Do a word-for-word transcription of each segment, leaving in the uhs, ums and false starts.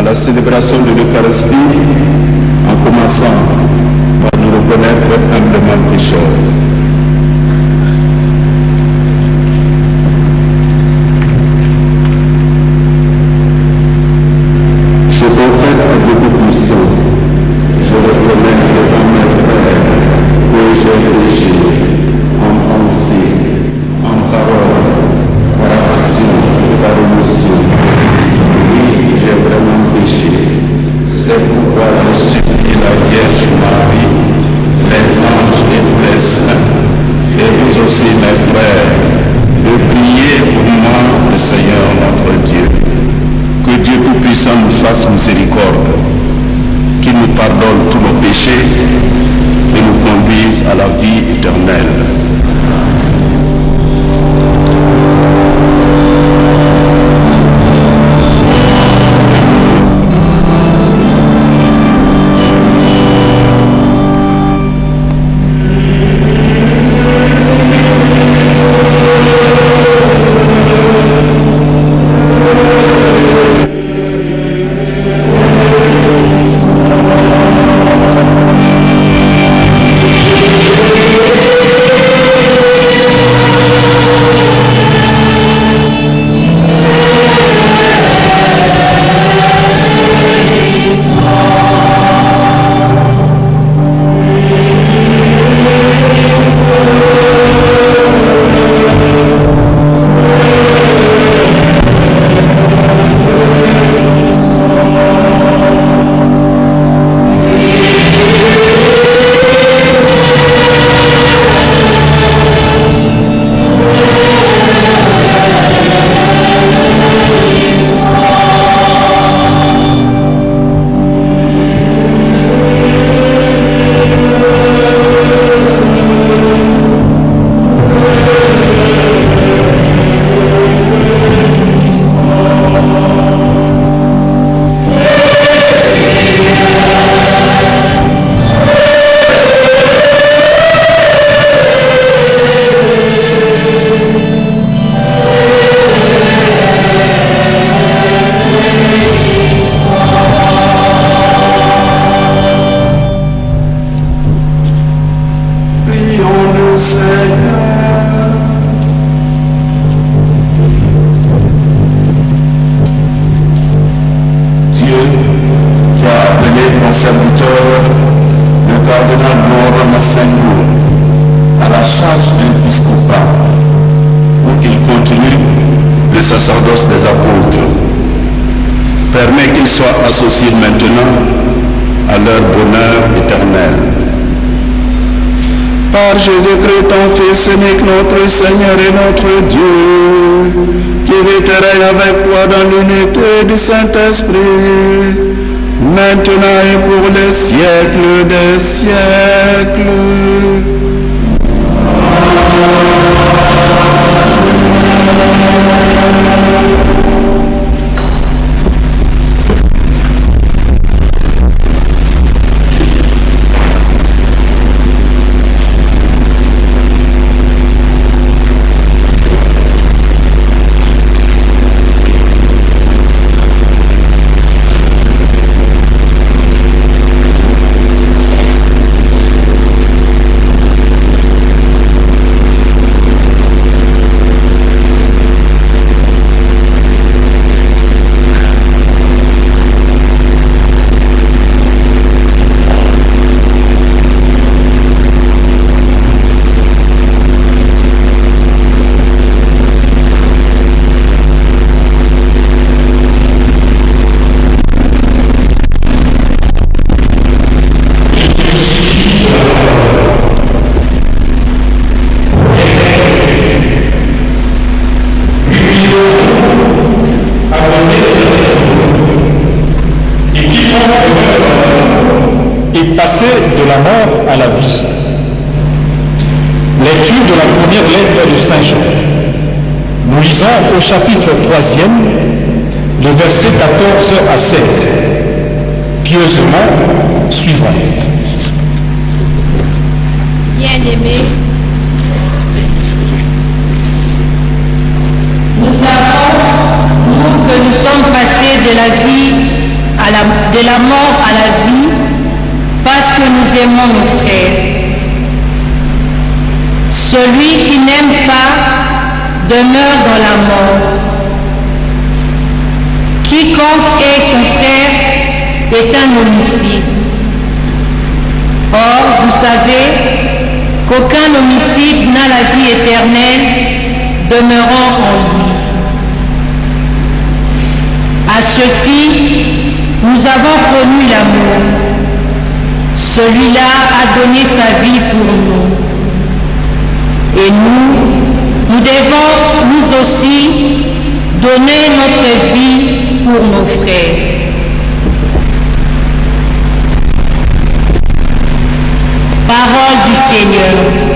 la célébration de l'Eucharistie en commençant par nous reconnaître humblement pécheurs. Je confesse à Dieu Tout-Puissant, je reconnais devant mes frères que j'ai péché en pensée, en parole, par action et par omission. Oui, j'ai vraiment péché. C'est pourquoi je supplie la Vierge Marie, les anges et tous les saints, et vous aussi mes frères, de prier pour moi, le Seigneur notre Dieu. Que Dieu Tout-Puissant nous fasse miséricorde, qu'il nous pardonne tous nos péchés et nous conduise à la vie éternelle. Associés maintenant à leur bonheur éternel. Par Jésus-Christ, ton Fils unique, notre Seigneur et notre Dieu, qui vit et règne avec toi dans l'unité du Saint-Esprit, maintenant et pour les siècles des siècles. De la mort à la vie. Lecture de la première lettre de Saint Jean. Nous lisons au chapitre troisième, le verset quatorze à seize. Pieusement suivant. Bien-aimés, nous savons, nous, que nous sommes passés de la vie à à la, de la mort à la vie, parce que nous aimons nos frères. Celui qui n'aime pas demeure dans la mort. Quiconque est son frère est un homicide. Or, vous savez qu'aucun homicide n'a la vie éternelle demeurant en lui. À ceci, nous avons connu l'amour. Celui-là a donné sa vie pour nous. Et nous, nous devons nous aussi donner notre vie pour nos frères. Parole du Seigneur.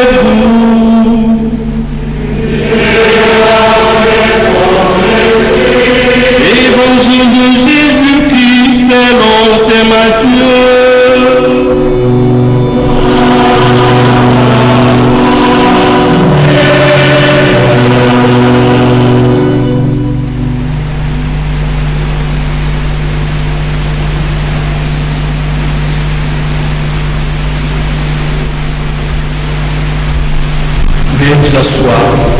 vous. Évangile de Jésus-Christ selon saint Matthieu. Veuillez vous asseoir.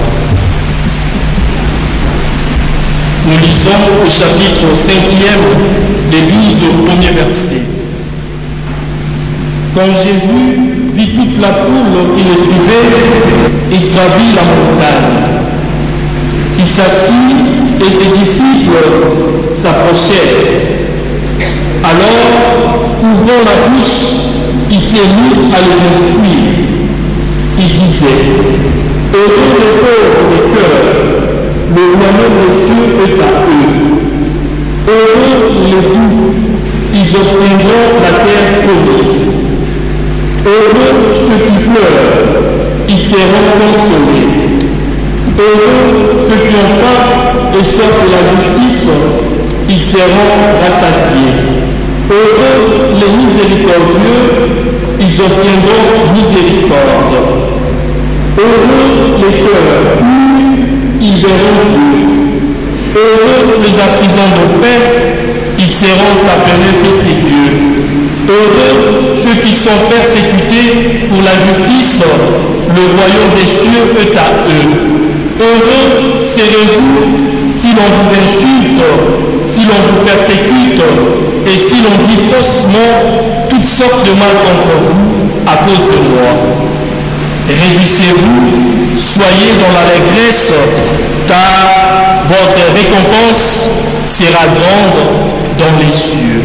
Nous lisons au chapitre cinquième les douze premiers versets. Quand Jésus vit toute la foule qui le suivait, il gravit la montagne. Il s'assit et ses disciples s'approchèrent. Alors, ouvrant la bouche, il s'est mis à les instruire. Il disait: heureux les pauvres de cœur, le royaume des cieux est à eux. Heureux les doux, ils obtiendront la terre promise. Heureux ceux qui pleurent, ils seront consolés. Heureux ceux qui ont faim et soif de la justice, ils seront rassasiés. Heureux les miséricordieux, ils obtiendront miséricorde. Heureux les cœurs purs, ils verront Dieu. Heureux les artisans de paix, ils seront appelés fils de Dieu. Heureux ceux qui sont persécutés pour la justice, le royaume des cieux est à eux. Heureux serez-vous si l'on vous insulte, si l'on vous persécute et si l'on dit faussement toutes sortes de mal contre vous à cause de moi. Réjouissez-vous, soyez dans l'allégresse, car votre récompense sera grande dans les cieux.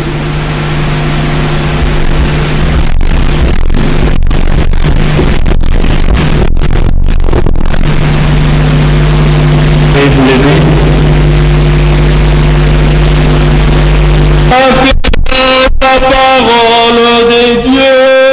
Veuillez vous lever. Accueillez la parole de Dieu.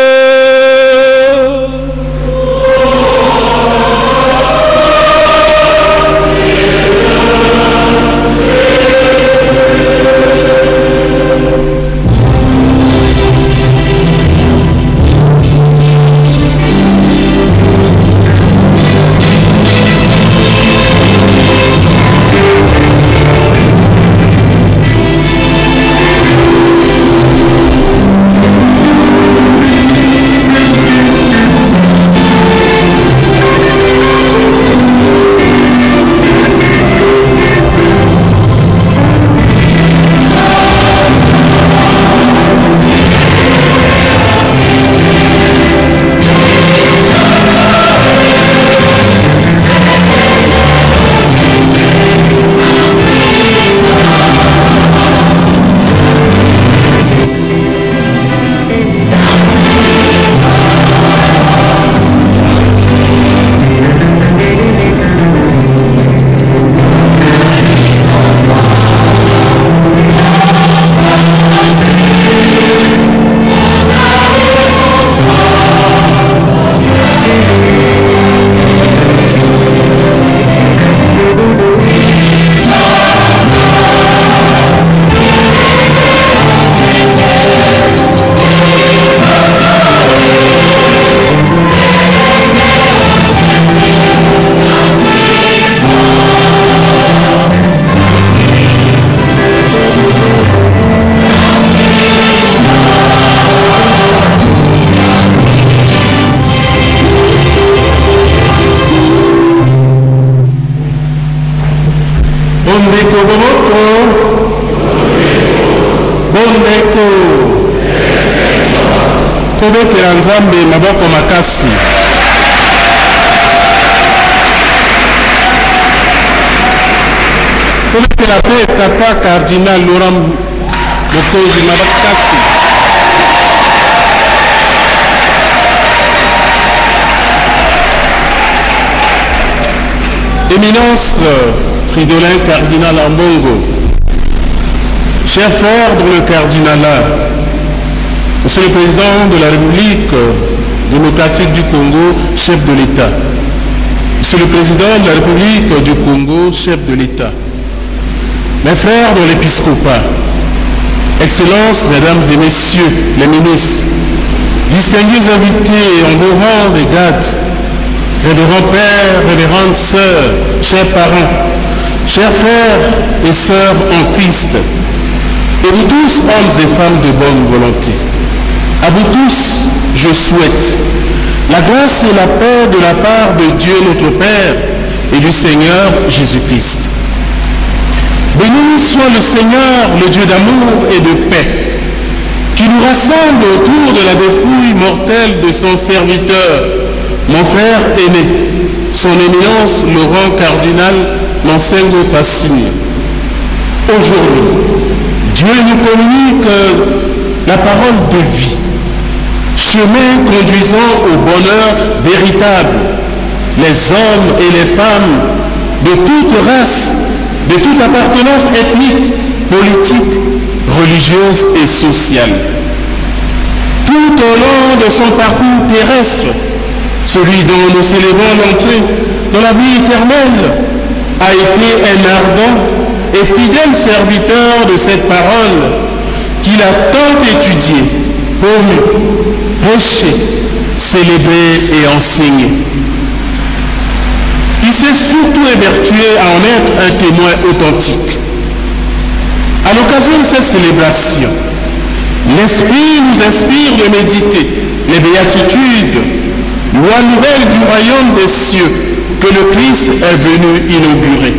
tobetela Nzambe maboko makasi. Tobetela pe tata cardinal Laurent Mokozi maboko makasi. Éminence Fridolin cardinal Ambongo, cher frère dans le cardinalat, Monsieur le Président de la République démocratique du Congo, chef de l'État. Monsieur le Président de la République du Congo, chef de l'État. Mes frères dans l'épiscopat, Excellences, Mesdames et Messieurs les ministres, distingués invités en vos rangs et grades, révérends pères, révérentes sœurs, chers parents, chers frères et sœurs en Christ, et vous tous, hommes et femmes de bonne volonté, à vous tous, je souhaite la grâce et la paix de la part de Dieu notre Père et du Seigneur Jésus-Christ. Béni soit le Seigneur, le Dieu d'amour et de paix, qui nous rassemble autour de la dépouille mortelle de son serviteur, mon frère aîné, son éminence Laurent Cardinal Monsengo Passini. Aujourd'hui, Dieu nous communique la parole de vie, chemin conduisant au bonheur véritable, les hommes et les femmes de toute race, de toute appartenance ethnique, politique, religieuse et sociale. Tout au long de son parcours terrestre, celui dont nous célébrons l'entrée dans la vie éternelle, a été un ardent et fidèle serviteur de cette parole qu'il a tant étudiée, promu, prêché, célébré et enseigné. Il s'est surtout évertué à en être un témoin authentique. À l'occasion de cette célébration, l'Esprit nous inspire de méditer les béatitudes, loi nouvelle du royaume des cieux que le Christ est venu inaugurer.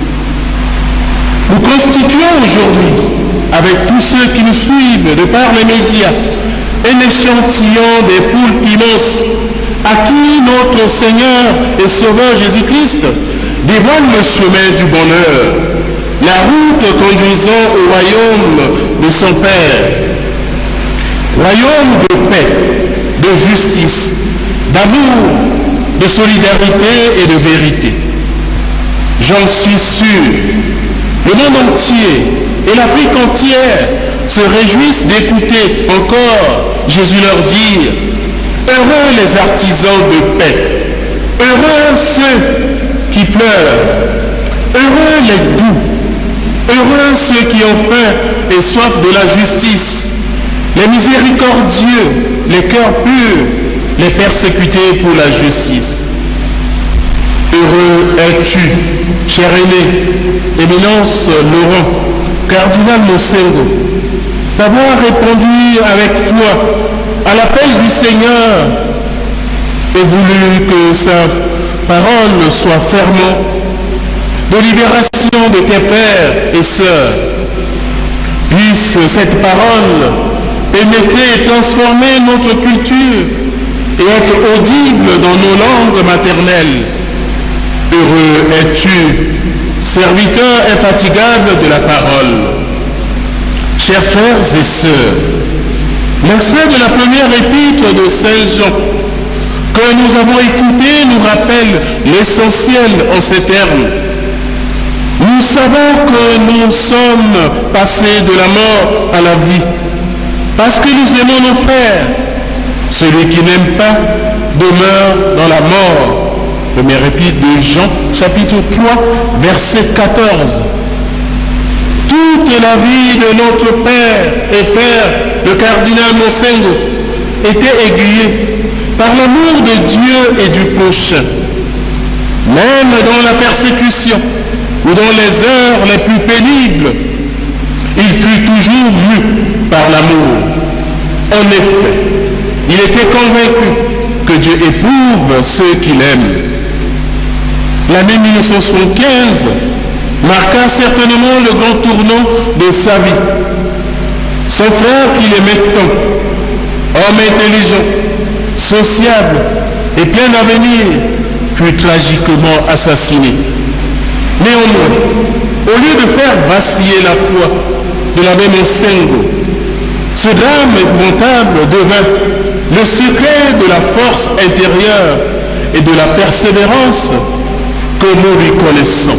Nous constituons aujourd'hui, avec tous ceux qui nous suivent de par les médias, un échantillon des foules immenses à qui notre Seigneur et Sauveur Jésus-Christ dévoile le chemin du bonheur, la route conduisant au royaume de son Père. Royaume de paix, de justice, d'amour, de solidarité et de vérité. J'en suis sûr, le monde entier et l'Afrique entière se réjouissent d'écouter encore Jésus leur dire: heureux les artisans de paix, heureux ceux qui pleurent, heureux les doux, heureux ceux qui ont faim et soif de la justice, les miséricordieux, les cœurs purs, les persécutés pour la justice. Heureux es-tu, cher aîné, éminence Laurent, cardinal Monsengo, d'avoir répondu avec foi à l'appel du Seigneur et voulu que sa parole soit fermement de libération de tes frères et sœurs. Puisse cette parole pénétrer et transformer notre culture et être audible dans nos langues maternelles. Heureux es-tu, serviteur infatigable de la parole. Chers frères et sœurs, l'extrait de la première épître de Saint Jean que nous avons écouté nous rappelle l'essentiel en ces termes. Nous savons que nous sommes passés de la mort à la vie parce que nous aimons nos frères. Celui qui n'aime pas demeure dans la mort. Première épître de Jean, chapitre trois, verset quatorze. Toute la vie de notre père et frère, le cardinal Monsengo, était aiguillée par l'amour de Dieu et du prochain. Même dans la persécution ou dans les heures les plus pénibles, il fut toujours mu par l'amour. En effet, il était convaincu que Dieu éprouve ceux qu'il aime. L'année mille neuf cent soixante-quinze marqua certainement le grand tournant de sa vie. Son frère qu'il aimait tant, homme intelligent, sociable et plein d'avenir, fut tragiquement assassiné. Néanmoins, au lieu de faire vaciller la foi de l'abbé Monsengo, ce drame épouvantable devint le secret de la force intérieure et de la persévérance que nous lui connaissons.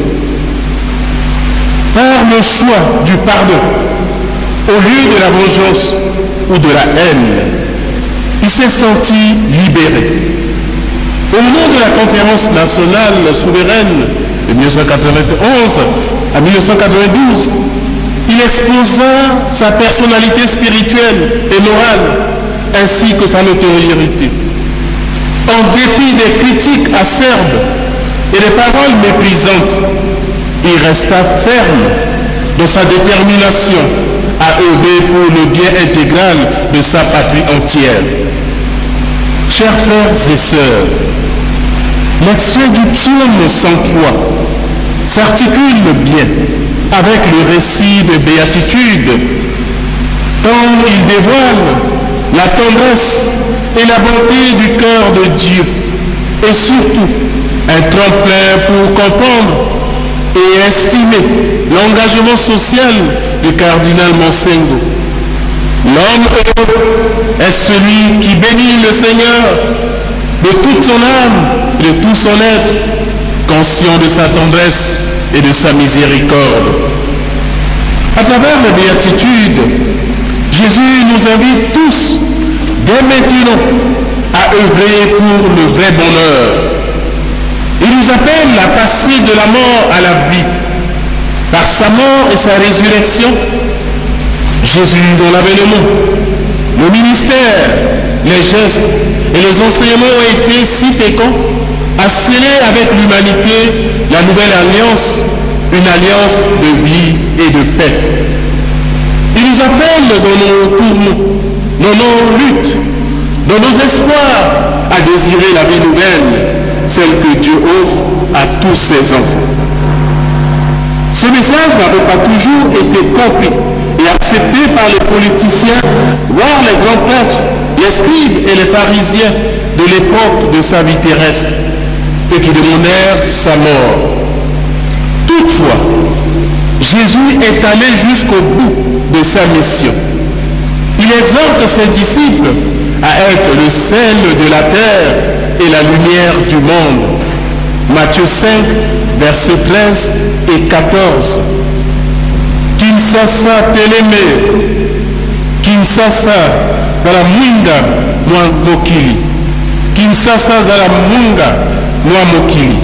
Par le choix du pardon, au lieu de la vengeance ou de la haine, il s'est senti libéré. Au moment de la conférence nationale souveraine de mille neuf cent quatre-vingt-onze à mille neuf cent quatre-vingt-douze, il exposa sa personnalité spirituelle et morale, ainsi que sa notoriété. En dépit des critiques acerbes et des paroles méprisantes, il resta ferme dans sa détermination à œuvrer pour le bien intégral de sa patrie entière. Chers frères et sœurs, l'extrait du psaume cent trois s'articule bien avec le récit de béatitude, tant il dévoile la tendresse et la bonté du cœur de Dieu, et surtout un tremplin pour comprendre et estimer l'engagement social du cardinal Monsengo. L'homme heureux est celui qui bénit le Seigneur de toute son âme et de tout son être, conscient de sa tendresse et de sa miséricorde. À travers la béatitude, Jésus nous invite tous, dès maintenant, à œuvrer pour le vrai bonheur. Il nous appelle à passer de la mort à la vie. Par sa mort et sa résurrection, Jésus, dont l'avènement, le ministère, les gestes et les enseignements ont été si féconds, a scellé avec l'humanité la nouvelle alliance, une alliance de vie et de paix. Il nous appelle dans nos tourments, dans nos luttes, dans nos espoirs, à désirer la vie nouvelle, celle que Dieu offre à tous ses enfants. Ce message n'avait pas toujours été compris et accepté par les politiciens, voire les grands prêtres, les scribes et les pharisiens de l'époque de sa vie terrestre, et qui demandèrent sa mort. Toutefois, Jésus est allé jusqu'au bout de sa mission. Il exhorte ses disciples à être le sel de la terre et la lumière du monde. Matthieu cinq, versets treize et quatorze. Kinsasa teleme, Kinsasa zala mwinga mwa mokili, Kinsasa zala munga mwa mokili.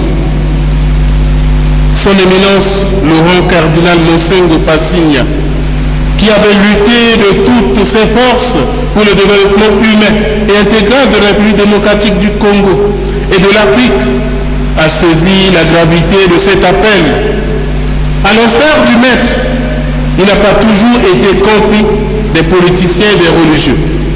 Son Éminence Laurent Cardinal Monsengo Passigna, qui avait lutté de toutes ses forces pour le développement humain et intégral de la République démocratique du Congo et de l'Afrique, a saisi la gravité de cet appel. À l'instar du Maître, il n'a pas toujours été compris des politiciens et des religieux.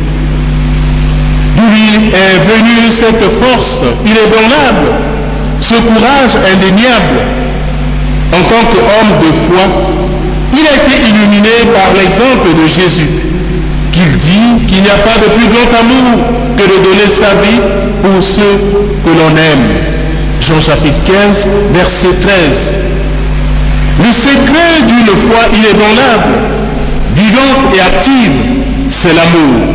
D'où lui est venue cette force inébranlable, ce courage indéniable. En tant qu'homme de foi, il a été illuminé par l'exemple de Jésus, qu'il dit qu'il n'y a pas de plus grand amour que de donner sa vie pour ceux que l'on aime. Jean chapitre quinze, verset treize. Le secret d'une foi inébranlable, vivante et active, c'est l'amour.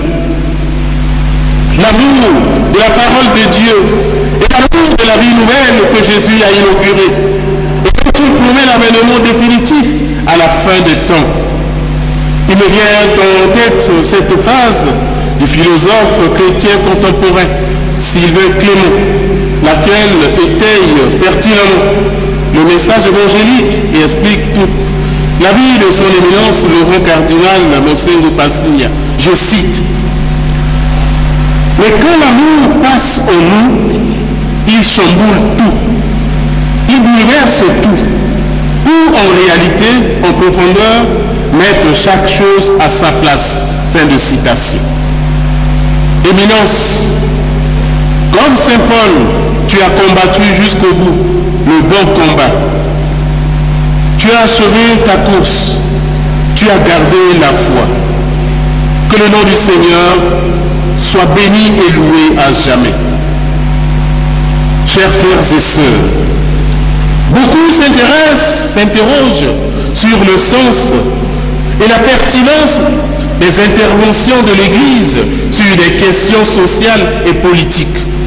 L'amour de la parole de Dieu et l'amour de la vie nouvelle que Jésus a inaugurée. Et quand il promet l'avènement définitif à la fin des temps. Il me vient en tête cette phrase du philosophe chrétien contemporain Sylvain Clément, laquelle étaye pertinemment le message évangélique et explique toute la vie de son Éminence Laurent Cardinal Monsengo Passigna. Je cite: mais quand l'amour passe en nous, il chamboule tout, il bouleverse tout, pour en réalité, en profondeur, mettre chaque chose à sa place. Fin de citation. Éminence, comme Saint Paul, tu as combattu jusqu'au bout le bon combat. Tu as achevé ta course. Tu as gardé la foi. Que le nom du Seigneur soit béni et loué à jamais. Chers frères et sœurs, beaucoup s'intéressent, s'interrogent sur le sens et la pertinence des interventions de l'Église sur des questions sociales et politiques.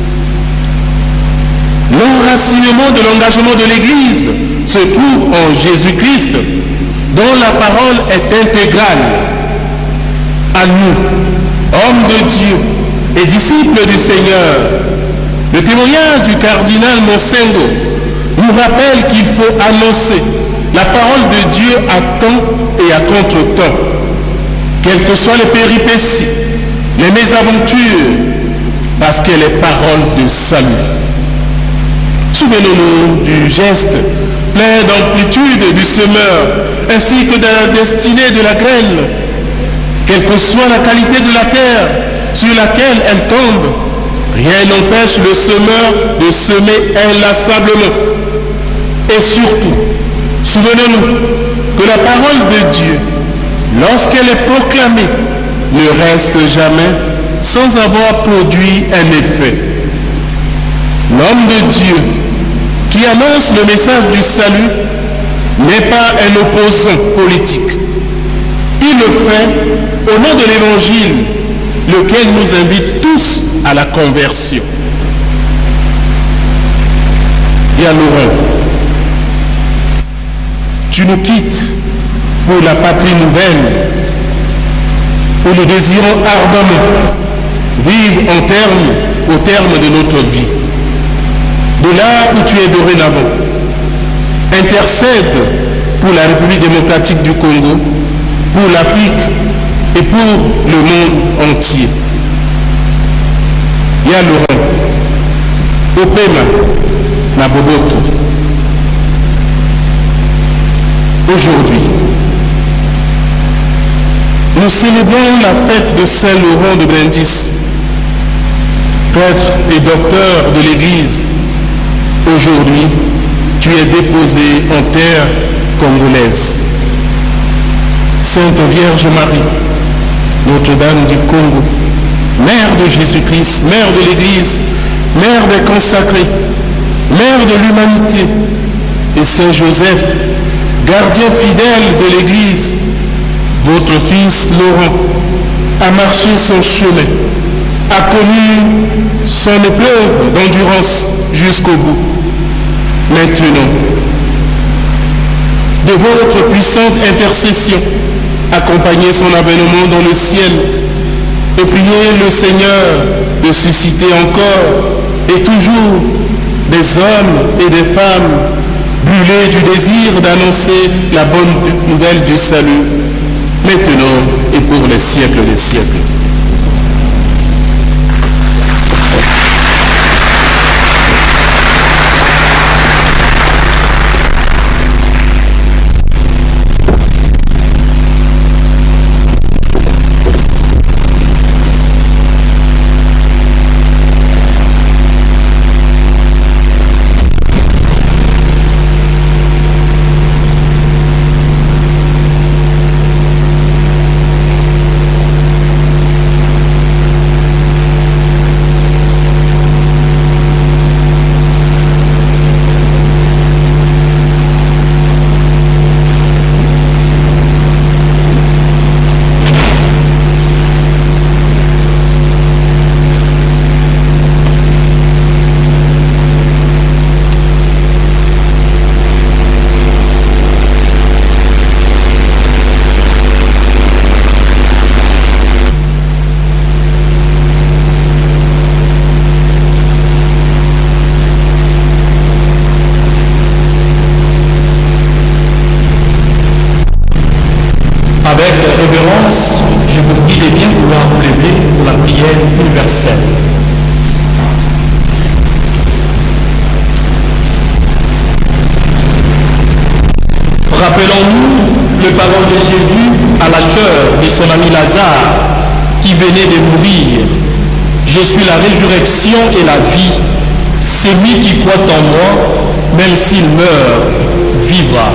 L'enracinement de l'engagement de l'Église se trouve en Jésus-Christ, dont la parole est intégrale. À nous, hommes de Dieu, et disciple du Seigneur, le témoignage du cardinal Monsengo nous rappelle qu'il faut annoncer la parole de Dieu à temps et à contre-temps, quelles que soient les péripéties, les mésaventures, parce qu'elle est parole de salut. Souvenons-nous du geste plein d'amplitude du semeur, ainsi que de la destinée de la graine. Quelle que soit la qualité de la terre sur laquelle elle tombe, rien n'empêche le semeur de semer inlassablement. Et surtout, souvenons-nous que la parole de Dieu, lorsqu'elle est proclamée, ne reste jamais sans avoir produit un effet. L'homme de Dieu qui annonce le message du salut n'est pas un opposant politique. Il le fait au nom de l'Évangile, lequel nous invite tous à la conversion. Bien Laurent, tu nous quittes pour la patrie nouvelle, où nous désirons ardemment vivre en terme, au terme de notre vie. De là où tu es dorénavant, intercède pour la République démocratique du Congo, pour l'Afrique et pour le monde entier. Ya Laurent, Opema, Naboboto. Aujourd'hui, nous célébrons la fête de Saint Laurent de Brindisi, prêtre et docteur de l'Église. Aujourd'hui, tu es déposé en terre congolaise. Sainte Vierge Marie, Notre-Dame du Congo, Mère de Jésus-Christ, Mère de l'Église, Mère des consacrés, Mère de l'humanité, et Saint Joseph, gardien fidèle de l'Église, votre fils Laurent a marché son chemin, a connu son épreuve d'endurance jusqu'au bout. Maintenant, de votre puissante intercession, accompagnez son avènement dans le ciel et priez le Seigneur de susciter encore et toujours des hommes et des femmes brûlés du désir d'annoncer la bonne nouvelle du salut, maintenant et pour les siècles des siècles. Rappelons-nous les paroles de Jésus à la sœur de son ami Lazare qui venait de mourir. Je suis la résurrection et la vie. Celui qui croit en moi, même s'il meurt, vivra.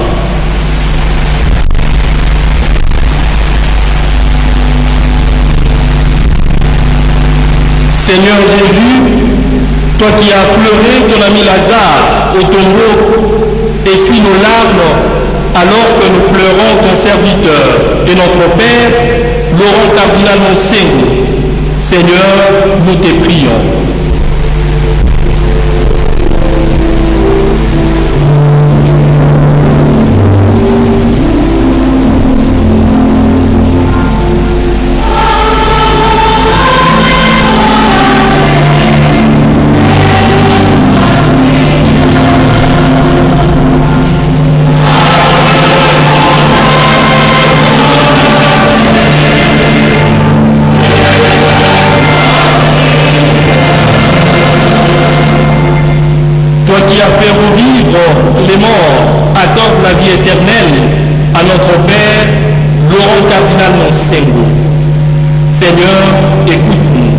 Seigneur Jésus, toi qui as pleuré ton ami Lazare au tombeau, essuie nos larmes alors que nous pleurons ton serviteur et notre Père, Laurent Cardinal Monsengo. Seigneur, nous te prions. la vie éternelle à notre Père, Laurent Cardinal Monsengo. Seigneur, écoute-nous.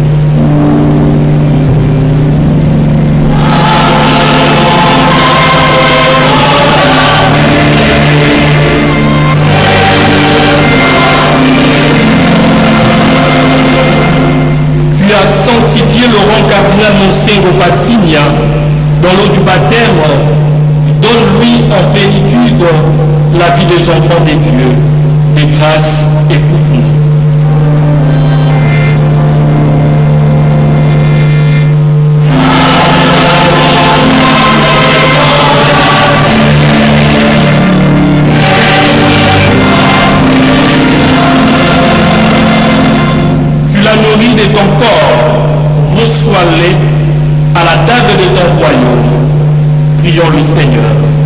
Tu as sanctifié Laurent Cardinal Monsengo Passigna dans l'eau du baptême. Donne-lui en plénitude la vie des enfants des dieux. Des grâces, écoute-nous. Tu l'as nourri de ton corps, reçois-les à la table de ton royaume. Prions le Seigneur.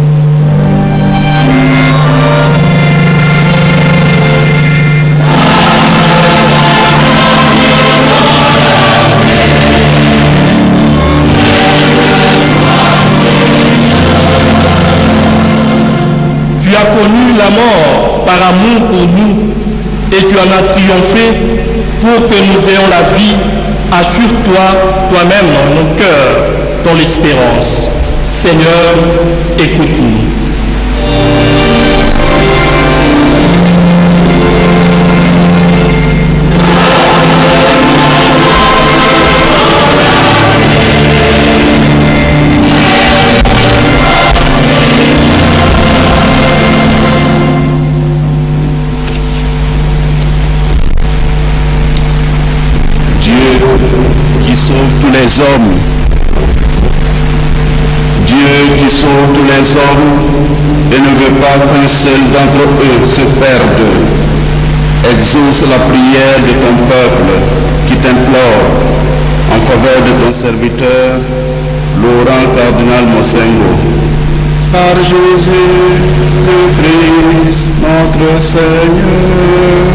Tu as connu la mort par amour pour nous et tu en as triomphé pour que nous ayons la vie. Assure-toi toi-même dans nos cœurs dans l'espérance. Seigneur, écoute-nous. Dieu qui sauve tous les hommes, Dieu qui sauve tous les hommes et ne veut pas qu'un seul d'entre eux se perde. Exauce la prière de ton peuple qui t'implore en faveur de ton serviteur, Laurent Cardinal Monsengo. Par Jésus le Christ, notre Seigneur.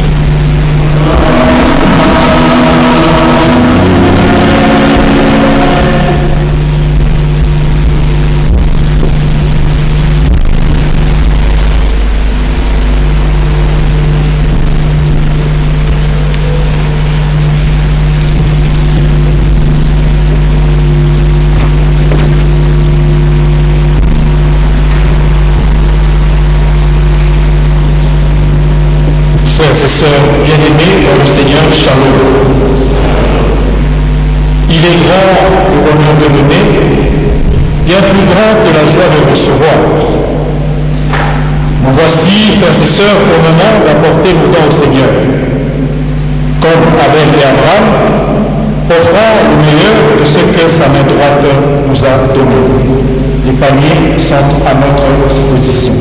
Frères et sœurs bien-aimés dans le Seigneur, Shalom. Il est grand le bonheur de l'aimer, bien plus grand que la joie de recevoir. Nous voici, frères et sœurs, au moment d'apporter nos dons au Seigneur. Comme Abel et Abraham, offrant le meilleur de ce que sa main droite nous a donné. Les paniers sont à notre disposition.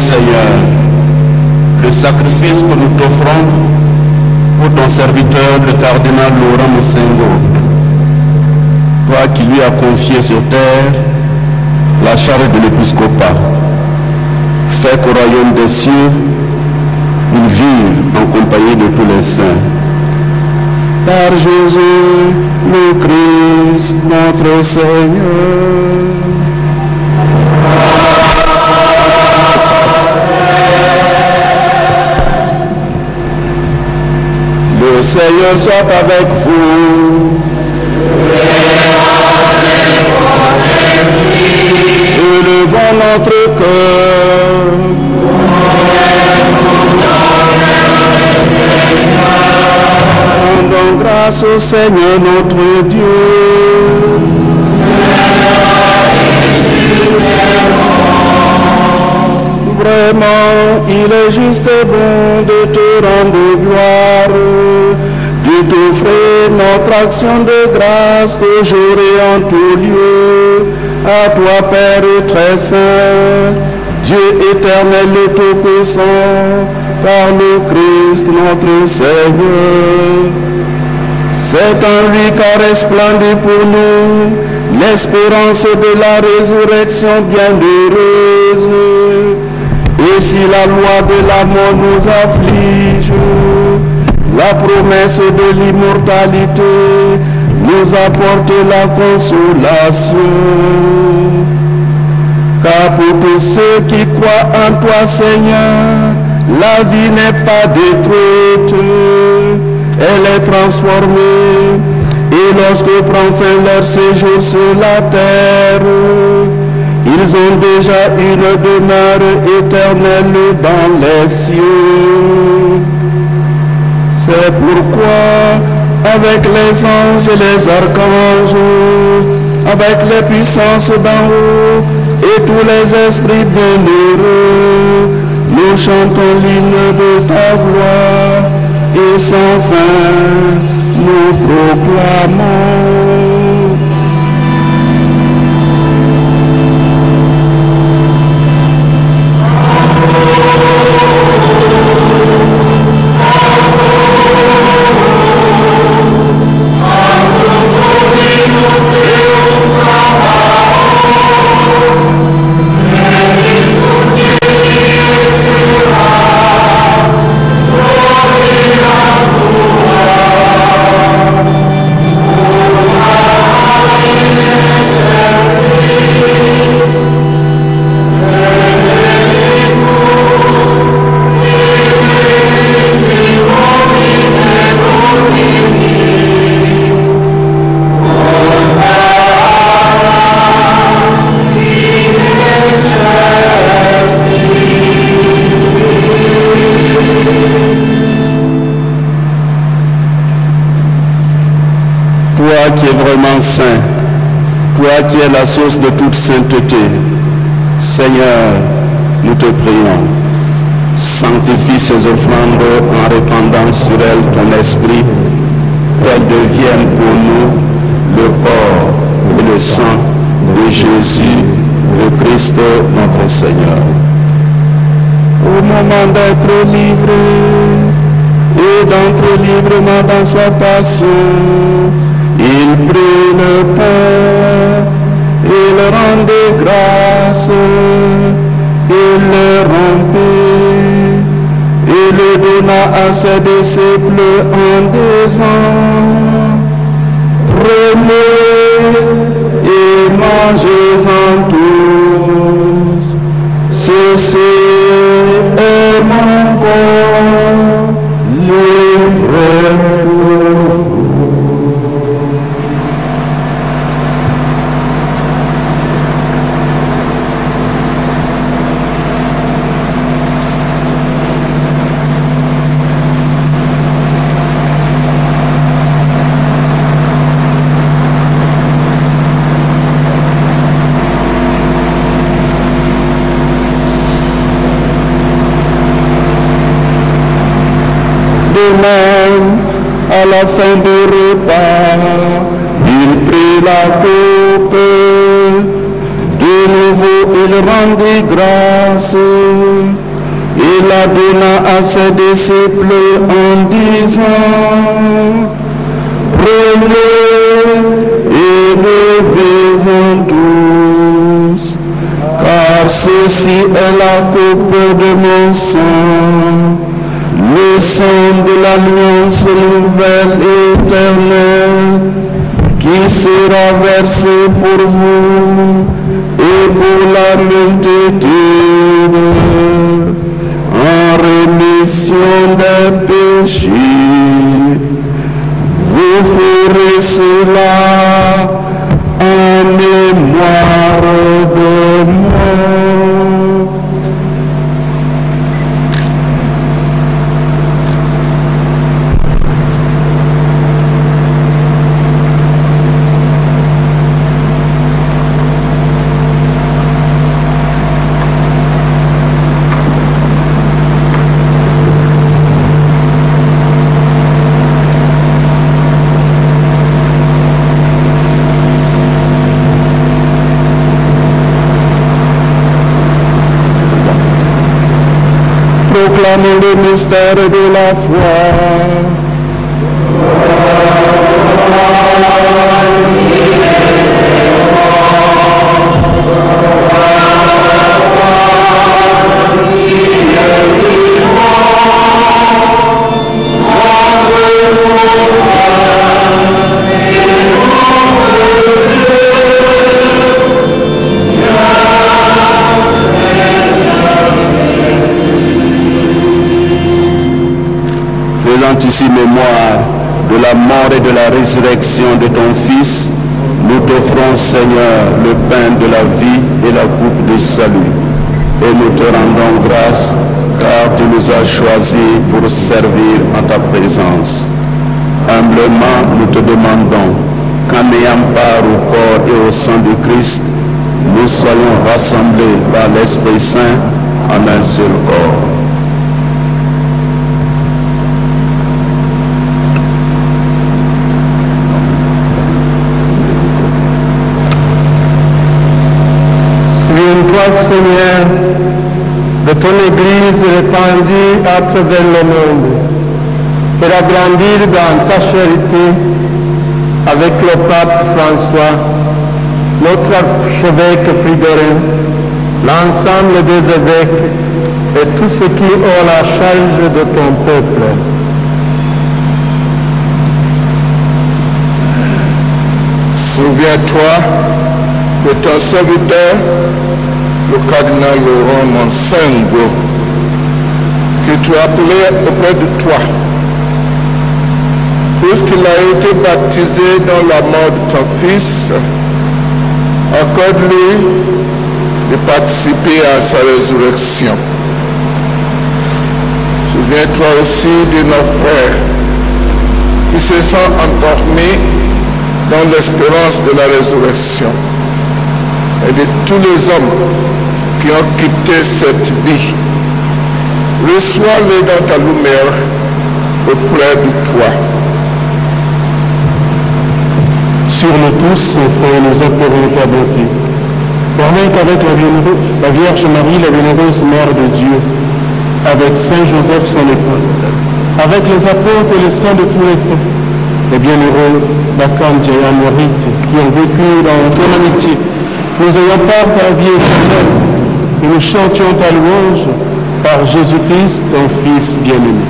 Seigneur, le sacrifice que nous t'offrons pour ton serviteur, le cardinal Laurent Mosengo, toi qui lui as confié sur terre la charge de l'épiscopat. Fais qu'au royaume des cieux, il vive en compagnie de tous les saints. Par Jésus, le Christ, notre Seigneur. Le Seigneur soit avec vous. Élevons notre cœur. Rendons grâce au Seigneur notre Dieu. Vraiment, il est juste et bon de te rendre gloire, de t'offrir notre action de grâce toujours et en tout lieu. À toi, Père très saint, Dieu éternel et tout-puissant, par le Christ notre Seigneur. C'est en lui qu'a resplendi pour nous l'espérance de la résurrection bienheureuse. Et si la loi de la mort nous afflige, la promesse de l'immortalité nous apporte la consolation. Car pour tous ceux qui croient en toi, Seigneur, la vie n'est pas détruite, elle est transformée. Et lorsque prend fin leur séjour sur la terre, ils ont déjà une demeure éternelle dans les cieux. C'est pourquoi, avec les anges et les archanges, avec les puissances d'en haut et tous les esprits bienheureux, nous chantons l'hymne de ta gloire et sans fin nous proclamons. Qui est vraiment saint, toi qui es la source de toute sainteté, Seigneur, nous te prions, sanctifie ces offrandes en répandant sur elles ton esprit, qu'elles deviennent pour nous le corps et le sang de Jésus, le Christ notre Seigneur. Au moment d'être livré et d'entrer librement dans sa passion, il prit le pain, il rendait grâce, il le rompit, et le donna à ses disciples en disant, prenez et mangez-en tous, ceci est mon corps livré pour vous. À la fin du repas, il prit la coupe de De nouveau, il rendit grâce. Il la donna à ses disciples en disant, prenez et buvez-en tous, car ceci est la coupe de mon sang, le sang de l'alliance nouvelle et éternelle, qui sera versé pour vous et pour la multitude en rémission des péchés. Vous ferez cela en mémoire de moi. Proclamons le mystère de la foi. Faisant ici mémoire de la mort et de la résurrection de ton Fils, nous t'offrons, Seigneur, le pain de la vie et la coupe du salut. Et nous te rendons grâce, car tu nous as choisis pour servir en ta présence. Humblement, nous te demandons qu'en ayant part au corps et au sang du Christ, nous soyons rassemblés par l'Esprit Saint en un seul corps. Souviens-toi, Seigneur, de ton Église répandue à travers le monde. Fais-la grandir dans ta charité avec le pape François, notre archevêque Fridolin, l'ensemble des évêques et tous ceux qui ont la charge de ton peuple. Souviens-toi de ton serviteur, le cardinal Laurent Monsengo, que tu as appelé auprès de toi. Puisqu'il a été baptisé dans la mort de ton Fils, accorde-lui de participer à sa résurrection. Souviens-toi aussi de nos frères qui se sont endormis dans l'espérance de la résurrection, et de tous les hommes qui ont quitté cette vie. Reçois-les dans ta lumière auprès de toi. Sur nous tous, frères, nous implorons ta bonté. Permets qu'avec la, la Vierge Marie, la bienheureuse Mère de Dieu, avec Saint Joseph son époux, avec les apôtres et les saints de tous les temps, les bienheureux Bakandia et Amorite, qui ont vécu dans ton amitié, nous ayons part à la vie éternelle et nous chantions ta louange par Jésus-Christ, ton Fils bien-aimé.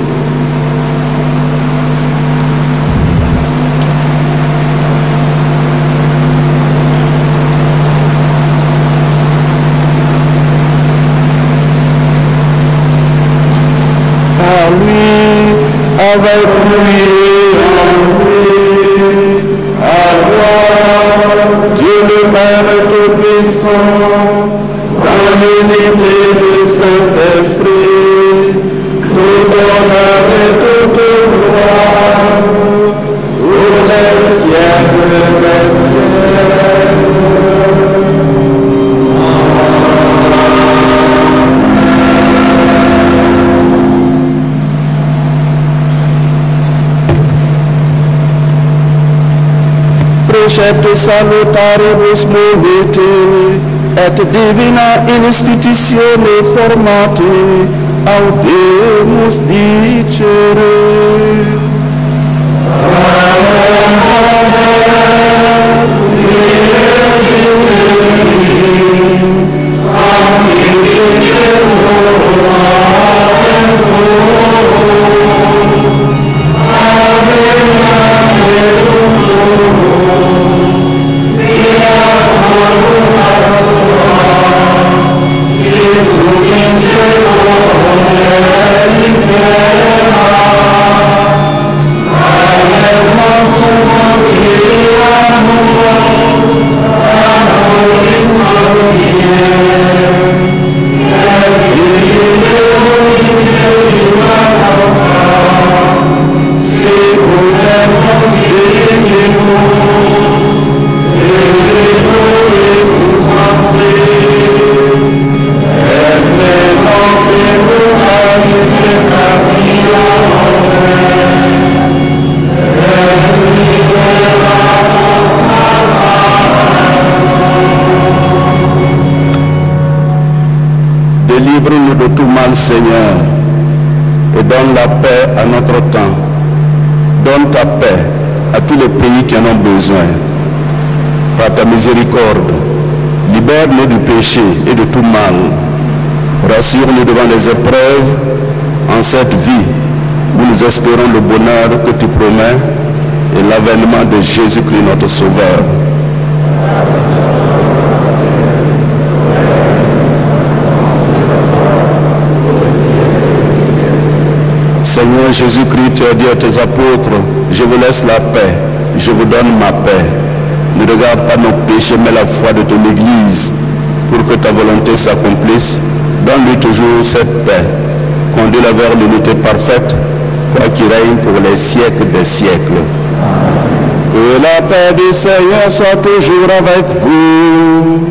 À lui, avec lui, en lui, à toi, Dieu le Père Tout-Puissant, dans l'unité du Saint-Esprit, tout honneur et toute gloire, pour les siècles des siècles. Preceptus salutaribus moviti, et divina institutione formate audemus dicere. Délivre-nous de tout mal, Seigneur, et donne la paix à notre temps. Donne ta paix à tous les pays qui en ont besoin. Par ta miséricorde, libère-nous du péché et de tout mal. Rassure-nous devant les épreuves en cette vie où nous espérons le bonheur que tu promets et l'avènement de Jésus-Christ notre Sauveur. Seigneur Jésus-Christ, tu as dit à tes apôtres, je vous laisse la paix, je vous donne ma paix. Ne regarde pas nos péchés, mais la foi de ton Église, pour que ta volonté s'accomplisse. Donne-lui toujours cette paix, conduis-la vers l'unité parfaite, toi qui règne pour les siècles des siècles. Que la paix du Seigneur soit toujours avec vous.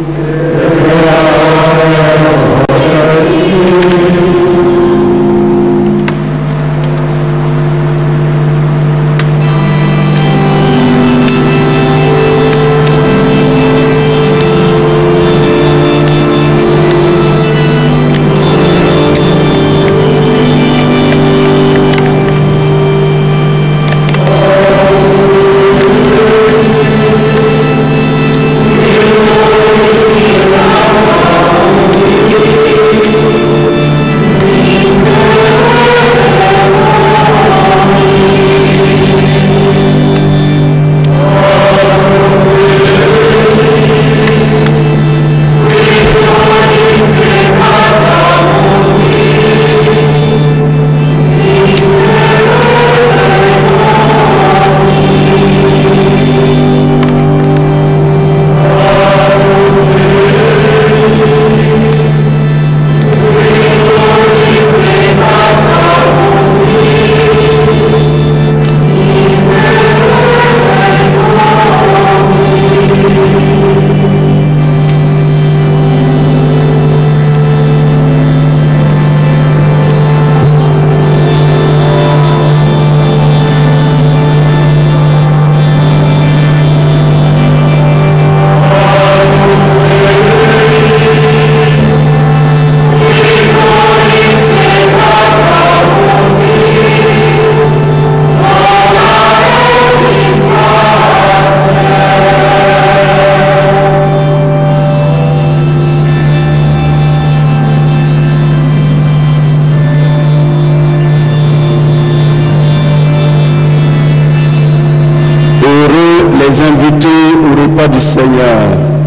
les invités au repas du Seigneur.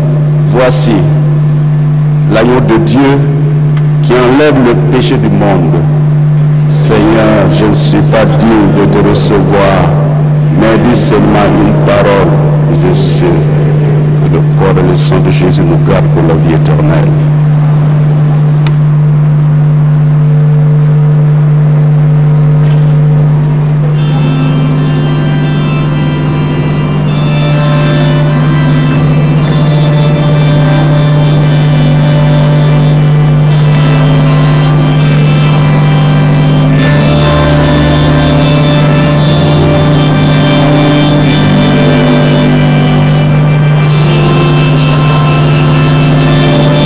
Voici l'agneau de Dieu qui enlève le péché du monde. Seigneur, je ne suis pas digne de te recevoir, mais dis seulement une parole. Je sais que le corps et le sang de Jésus nous gardent pour la vie éternelle. Thank you.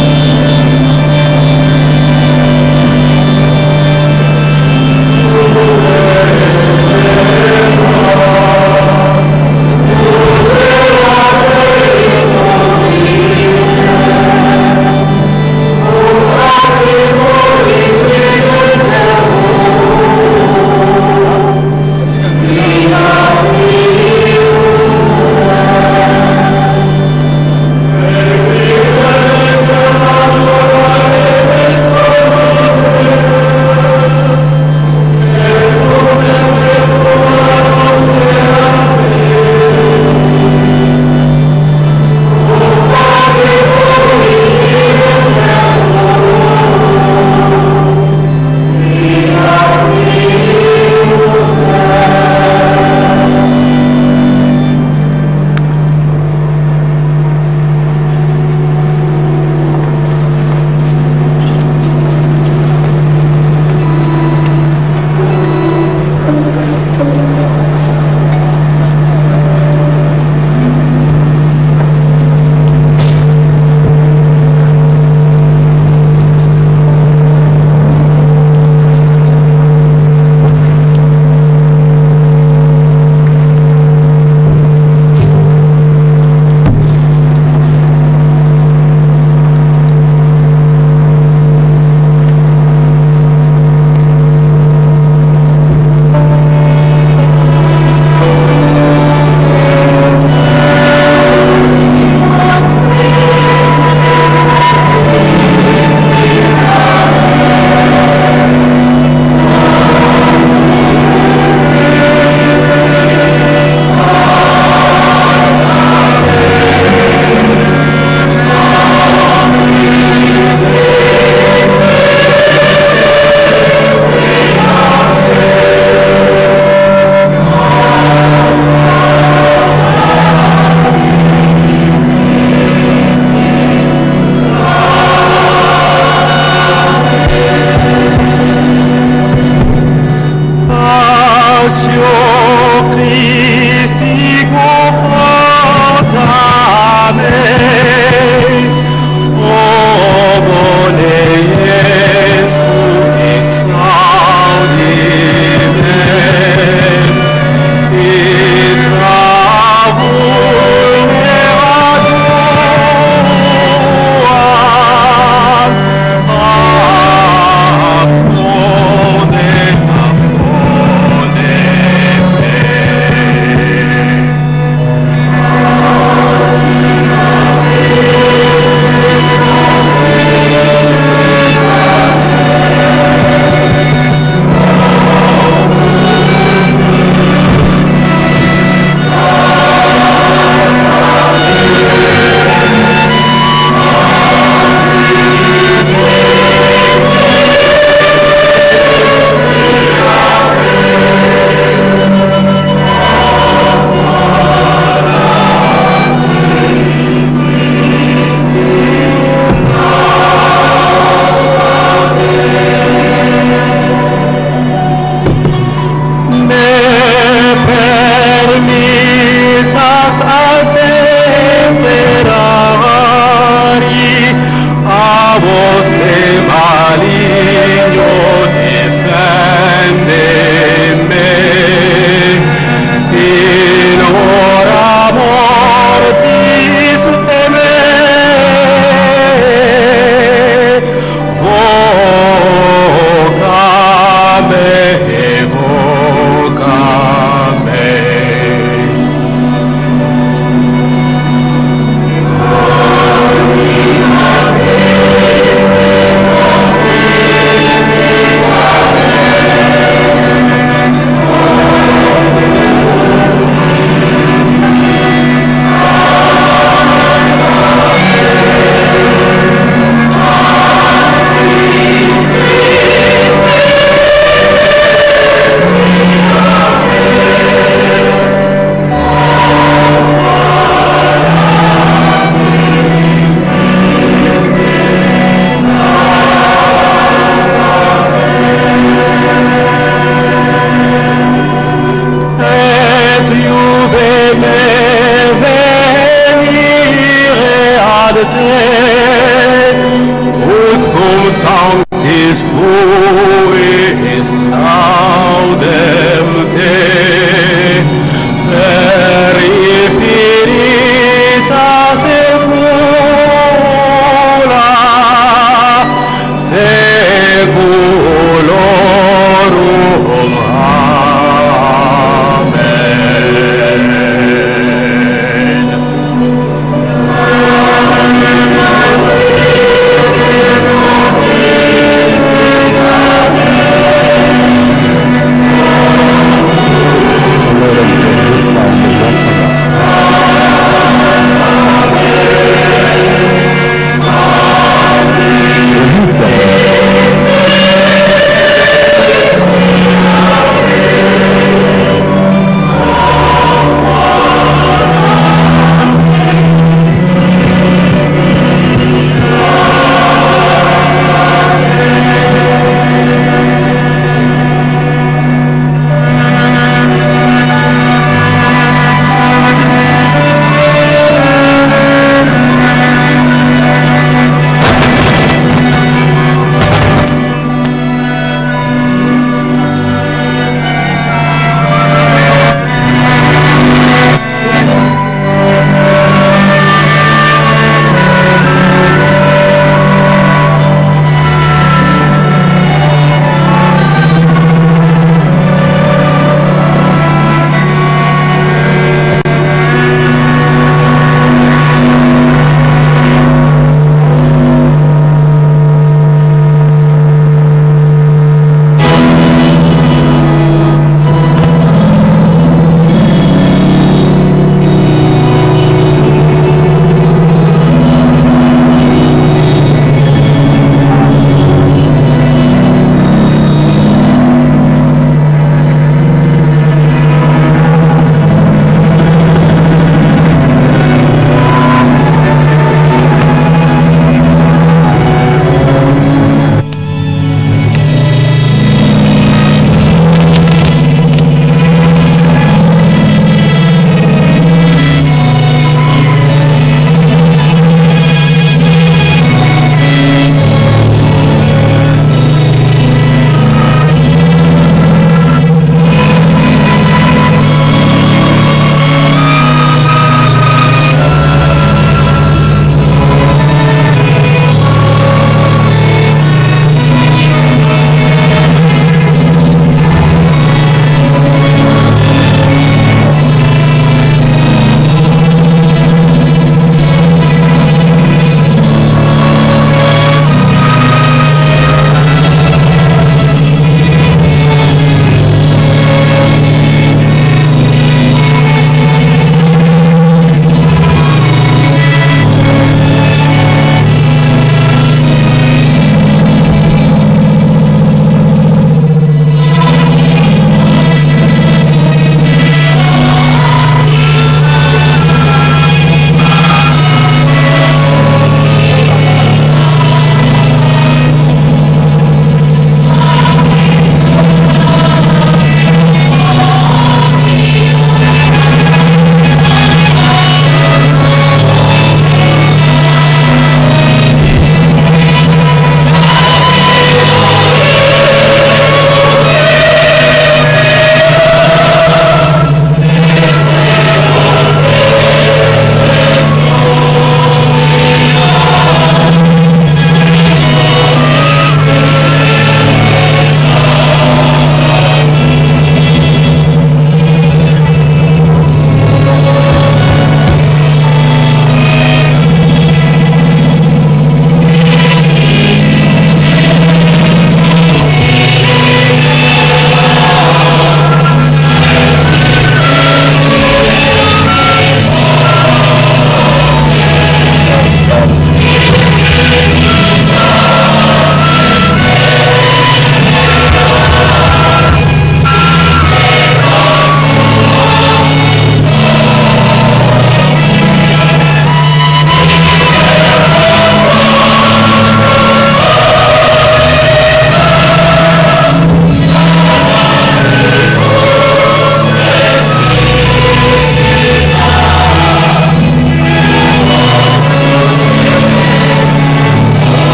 Amen.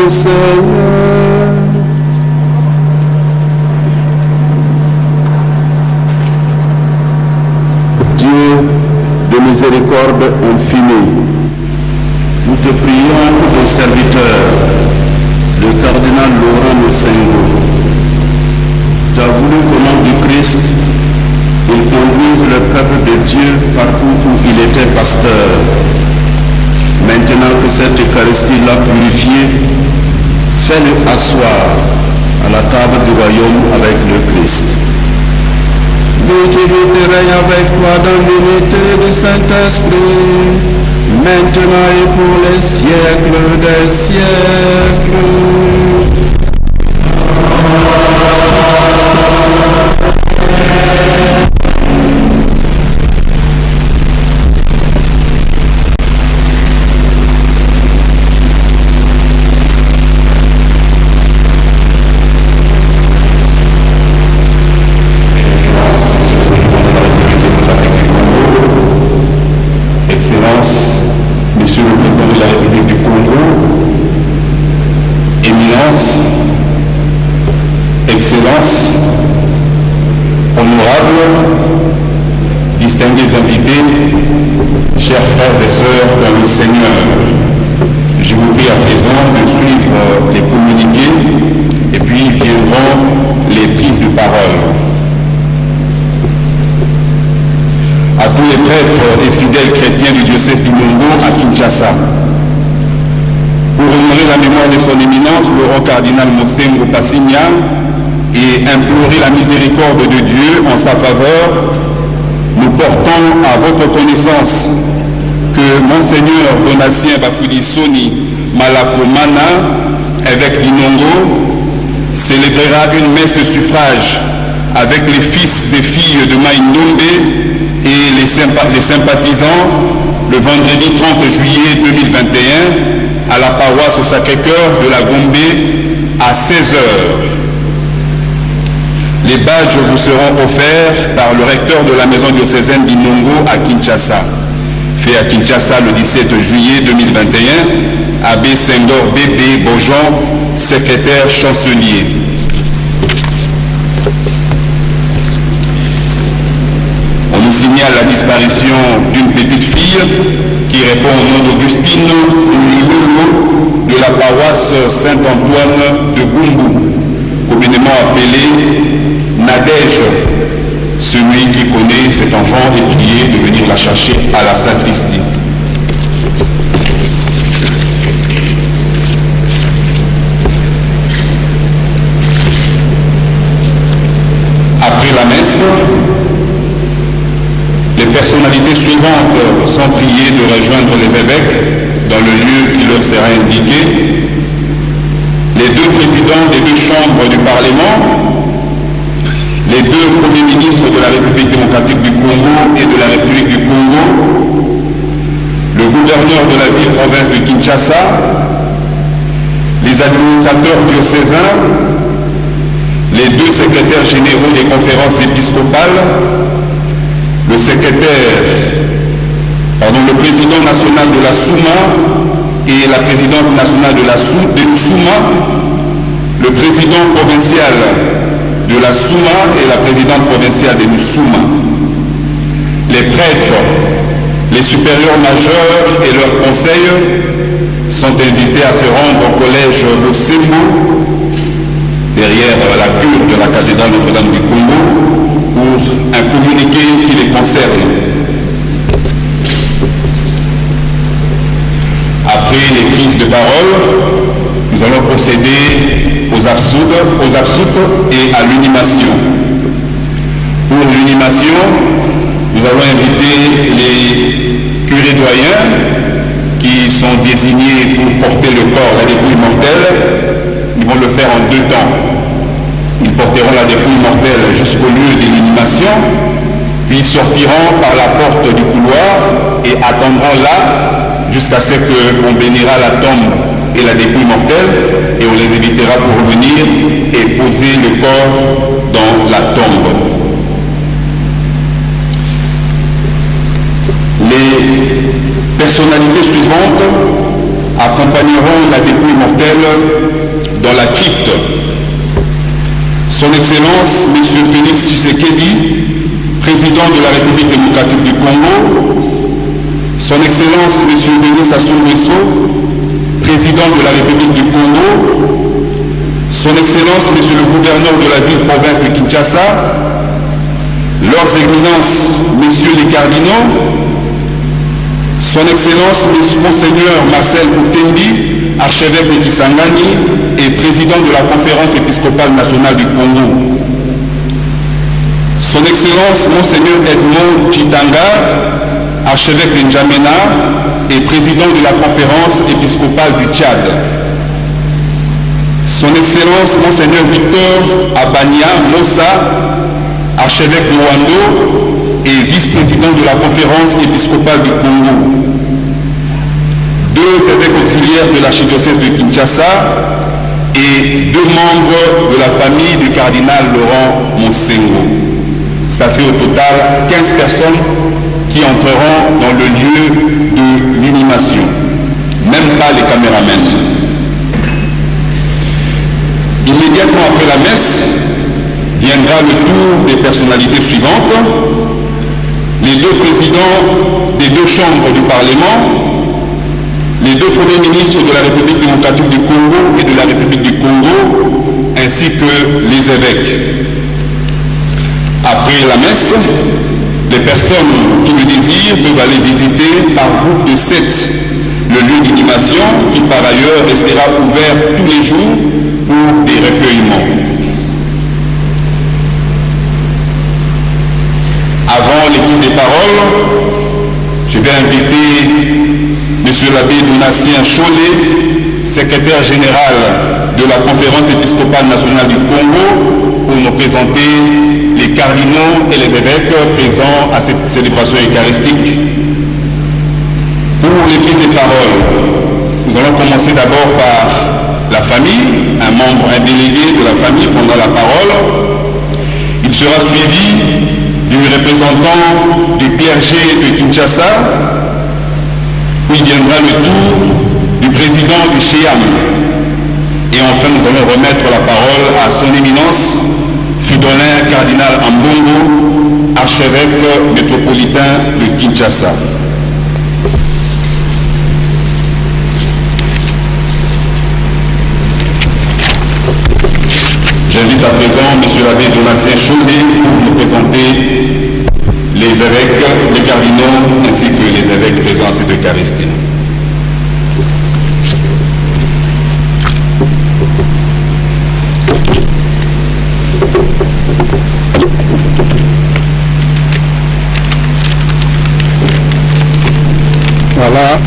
mon Seigneur. Dieu de miséricorde infinie, nous te prions pour ton serviteur, le cardinal Laurent Mosengo. Tu as voulu qu'au nom du Christ, il conduise le peuple de Dieu partout où il était pasteur. Maintenant que cette Eucharistie l'a purifié, fais-le asseoir à la table du royaume avec le Christ. L'utilité règne avec toi dans l'unité du Saint-Esprit, maintenant et pour les siècles des siècles. Monsieur le Président de la République du Congo, Éminence, Excellence, honorables, distingués invités, chers frères et sœurs dans le Seigneur, je vous prie à présent de suivre les communiqués et puis viendront les prises de parole. À tous les prêtres et fidèles chrétiens du diocèse d'Inongo à Kinshasa. Pour honorer la mémoire de son éminence, Laurent cardinal Mosengo Passignan, et implorer la miséricorde de Dieu en sa faveur, nous portons à votre connaissance que Monseigneur Donatien Bafudisoni Malakomana, évêque d'Inongo, célébrera une messe de suffrage avec les fils et filles de Maïnombe et les, sympa les sympathisants le vendredi trente juillet deux mille vingt et un à la paroisse au Sacré-Cœur de la Gombe à seize heures. Les badges vous seront offerts par le recteur de la maison diocésaine d'Inongo à Kinshasa. Fait à Kinshasa le dix-sept juillet deux mille vingt et un, Abbé Senghor Bébé Bojan, secrétaire chancelier. On nous signale la disparition d'une petite fille qui répond au nom d'Augustine Lolo de la paroisse Saint-Antoine de Gumbu, communément appelée Nadège. Celui qui connaît cet enfant est prié de venir la chercher à la sacristie. Après la messe, les personnalités suivantes sont priées de rejoindre les évêques dans le lieu qui leur sera indiqué. Les deux présidents des deux chambres du Parlement, les deux premiers ministres de la République démocratique du Congo et de la République du Congo, le gouverneur de la ville-province de Kinshasa, les administrateurs diocésains, les deux secrétaires généraux des conférences épiscopales, le secrétaire, pardon, le président national de la Souma et la présidente nationale de la Souma, le président provincial de la Souma et la présidente provinciale de Souma, les prêtres, les supérieurs majeurs et leurs conseils sont invités à se rendre au collège Bosembo, derrière la cure de la cathédrale Notre-Dame du Congo, pour un communiqué qui les concerne. Après les prises de parole, nous allons procéder aux absoutes, aux absoutes et à l'unimation. Pour l'unimation, nous allons inviter les curés doyens qui sont désignés pour porter le corps, la dépouille mortelle. Ils vont le faire en deux temps. Ils porteront la dépouille mortelle jusqu'au lieu de l'inhumation, puis sortiront par la porte du couloir et attendront là jusqu'à ce qu'on bénira la tombe et la dépouille mortelle, et on les invitera pour venir et poser le corps dans la tombe. Les personnalités suivantes accompagneront la dépouille mortelle crypte. Son Excellence, M. Félix Tshisekedi, président de la République démocratique du Congo, Son Excellence, M. Denis Sassou Nguesso, président de la République du Congo, Son Excellence, M. le gouverneur de la ville-province de Kinshasa, Leurs Éminences, Messieurs les cardinaux, Son Excellence, Monseigneur Marcel Outendi, archevêque de Kisangani et président de la Conférence épiscopale nationale du Congo. Son Excellence, Monseigneur Edmond Chitanga, archevêque de N'Djamena et président de la Conférence épiscopale du Tchad. Son Excellence, Monseigneur Victor Abania Mossa, archevêque de Wando et vice-président de la Conférence épiscopale du Congo. Deux évêques auxiliaires de l'archidiocèse de Kinshasa et deux membres de la famille du cardinal Laurent Monsengo. Ça fait au total quinze personnes qui entreront dans le lieu de l'inhumation. Même pas les caméramens. Immédiatement après la messe, viendra le tour des personnalités suivantes. Les deux présidents des deux chambres du Parlement, les deux premiers ministres de la République démocratique du Congo et de la République du Congo, ainsi que les évêques. Après la messe, les personnes qui le désirent peuvent aller visiter par groupe de sept le lieu d'inhumation qui par ailleurs restera ouvert tous les jours pour des recueillements. Avant l'écoute des paroles, je vais inviter M. l'abbé Donatien Cholet, secrétaire général de la Conférence épiscopale nationale du Congo, pour nous présenter les cardinaux et les évêques présents à cette célébration eucharistique. Pour l'église des paroles, nous allons commencer d'abord par la famille, un membre, un délégué de la famille prendra la parole. Il sera suivi du représentant du clergé de Kinshasa, puis viendra le tour du président du C H E A M. Et enfin, nous allons remettre la parole à son éminence, Fridolin Cardinal Ambongo, archevêque métropolitain de Kinshasa. J'invite à présent M. l'abbé Donatien Cholet pour nous présenter les évêques, les cardinaux ainsi que les évêques présents à cette Eucharistie. Voilà.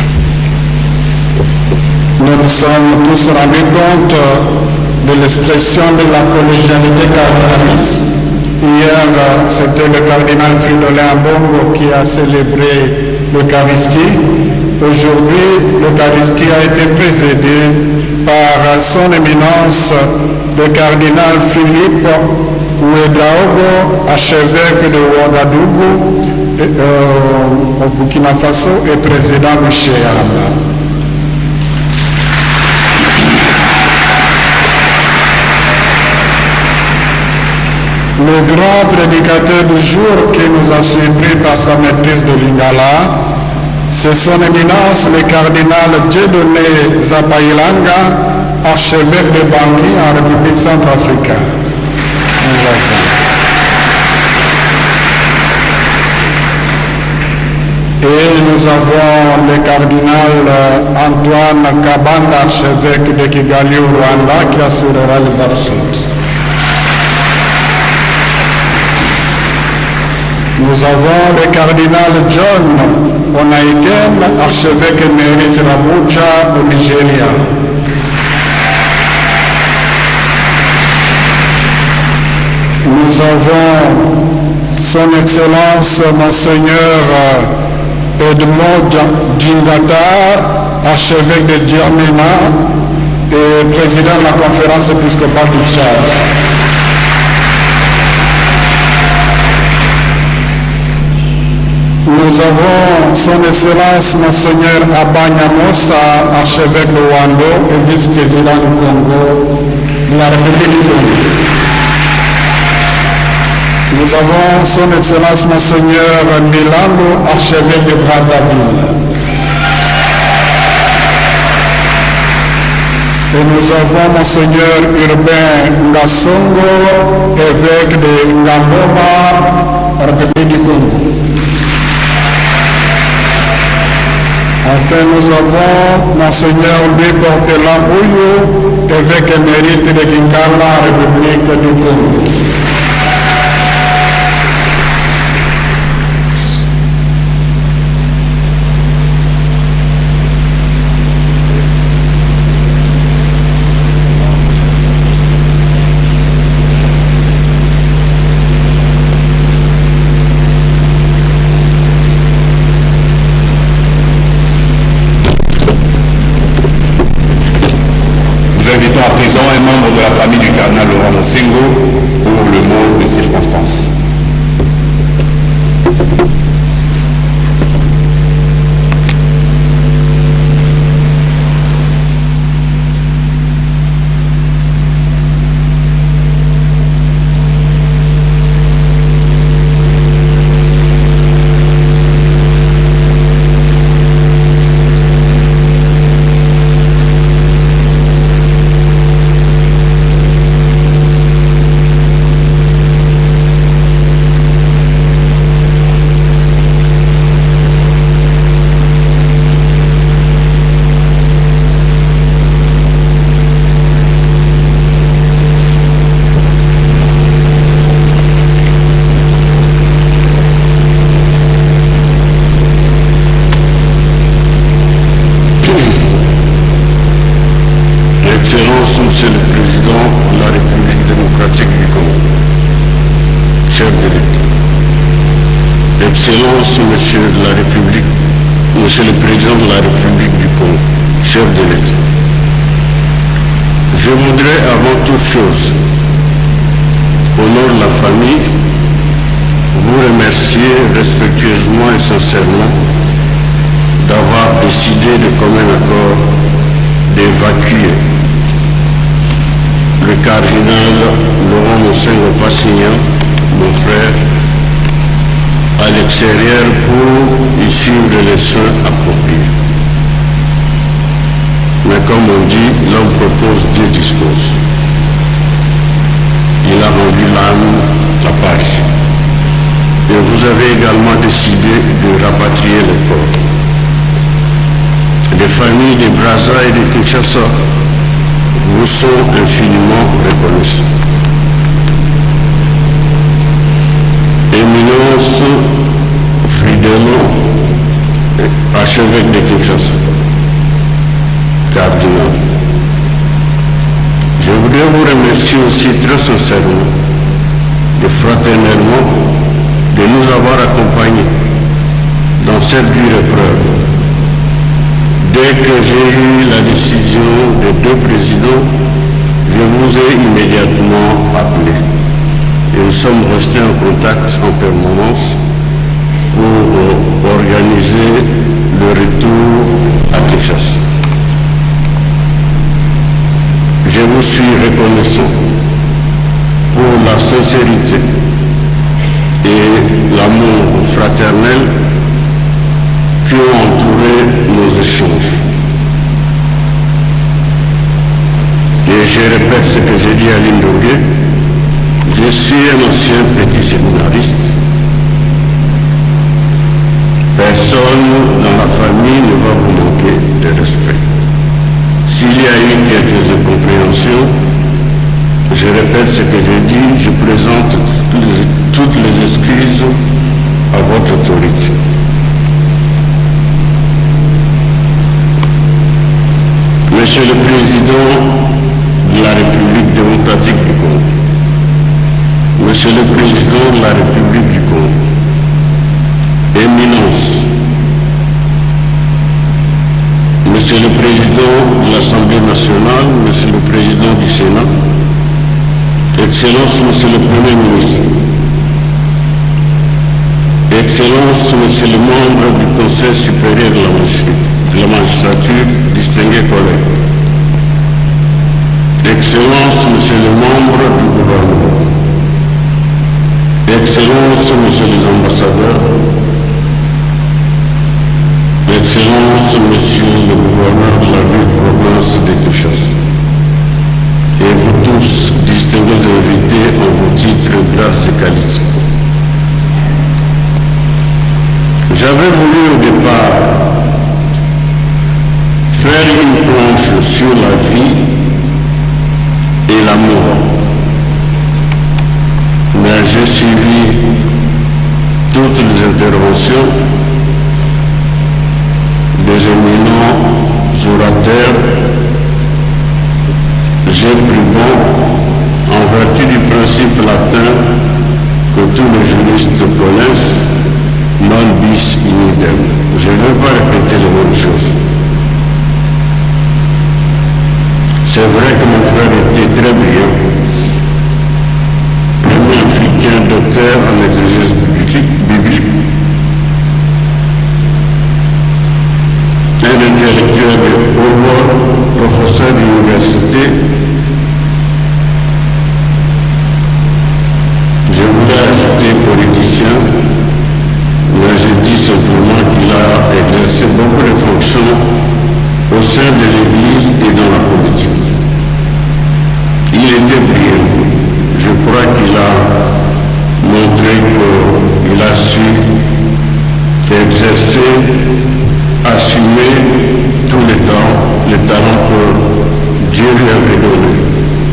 Nous nous sommes tous rendus compte de l'expression de la collégialité cardinaliste. Hier, c'était le cardinal Fridolin Ambongo qui a célébré l'Eucharistie. Aujourd'hui, l'Eucharistie a été présidée par son éminence, le cardinal Philippe Ouedraogo, archevêque de Ouagadougou, euh, au Burkina Faso et président du C H E A M. Le grand prédicateur du jour qui nous a surpris par sa maîtrise de Lingala, c'est son éminence le cardinal Dieudonné Zapailanga, archevêque de Bangui en République centrafricaine. Et nous avons le cardinal Antoine Kabanda, archevêque de Kigali au Rwanda, qui assurera les absentes. Nous avons le cardinal John Onaiken, archevêque émérite d'Abuja au Nigeria. Nous avons son Excellence Monseigneur Edmond Djingata, archevêque de N'Djamena et président de la Conférence épiscopale du Tchad. Nous Nous avons son Excellence Monseigneur Abanya Mossa, archevêque de Wando et vice-président du Congo, de la République du Congo. Nous avons son Excellence Monseigneur Milando, archevêque de Brazzaville. Et nous avons Monseigneur Urbain Ngasongo, évêque de Ngamboma, République du Congo. Enfin, nous avons Monseigneur Louis Portelan-Bouillou, évêque émérite de Kinkala, République du Congo. À présent un membre de la famille du cardinal Laurent Mosengo pour le mot de circonstance. Monsieur le Président de la République démocratique du Congo, chef de l'État, Excellence, Monsieur de la République, Monsieur le Président de la République du Congo, chef de l'État, je voudrais avant toute chose, au nom de la famille, vous remercier respectueusement et sincèrement d'avoir décidé de commun accord d'évacuer le cardinal Laurent Mosengo Passignan, mon frère, à l'extérieur pour y suivre les soins appropriés. Mais comme on dit, l'homme propose, Dieu dispose. Il a rendu l'âme à Paris. Et vous avez également décidé de rapatrier les corps. Les familles de Brazza et de Kinshasa vous sont infiniment reconnaissants. Éminence Fridelon, archevêque de Kinshasa, cardinal, je voudrais vous remercier aussi très sincèrement et fraternellement de nous avoir accompagnés dans cette dure épreuve. Dès que j'ai eu la décision des deux présidents, je vous ai immédiatement appelé. Et nous sommes restés en contact en permanence pour organiser le retour à Kinshasa. Je vous suis reconnaissant pour la sincérité et l'amour fraternel qui ont entouré nos échanges. Et je répète ce que j'ai dit à Lindongue, je suis un ancien petit séminariste. Personne dans la famille ne va vous manquer de respect. S'il y a eu quelques incompréhensions, je répète ce que j'ai dit, je présente toutes les, toutes les excuses à votre autorité. Monsieur le Président de la République démocratique du Congo, Monsieur le Président de la République du Congo, Éminence, Monsieur le Président de l'Assemblée nationale, Monsieur le Président du Sénat, Excellence, Monsieur le Premier ministre, Excellence, Excellences, Monsieur le membre du Conseil supérieur de la magistrature, distingués collègues. Excellences, Monsieur le membre du gouvernement. Excellences, Monsieur les ambassadeurs. Excellences, Monsieur le gouverneur de la ville-province de Kinshasa. Et vous tous, distingués invités en vos titres et grades et qualités. J'avais voulu au départ faire une planche sur la vie et la mort, mais j'ai suivi toutes les interventions des éminents orateurs. J'ai pris bon, en vertu du principe latin que tous les juristes connaissent, non bis in idem. Je ne veux pas répéter les mêmes choses. C'est vrai que mon frère était très brillant. Premier africain docteur en exégèse biblique. Un intellectuel de haut vol, professeur d'université. Je voulais ajouter politicien, mais je dis simplement qu'il a exercé beaucoup de fonctions au sein de l'Église et dans la politique. Il était brillant. Je crois qu'il a montré qu'il a su exercer, assumer tous les talents, les talents que Dieu lui avait donnés.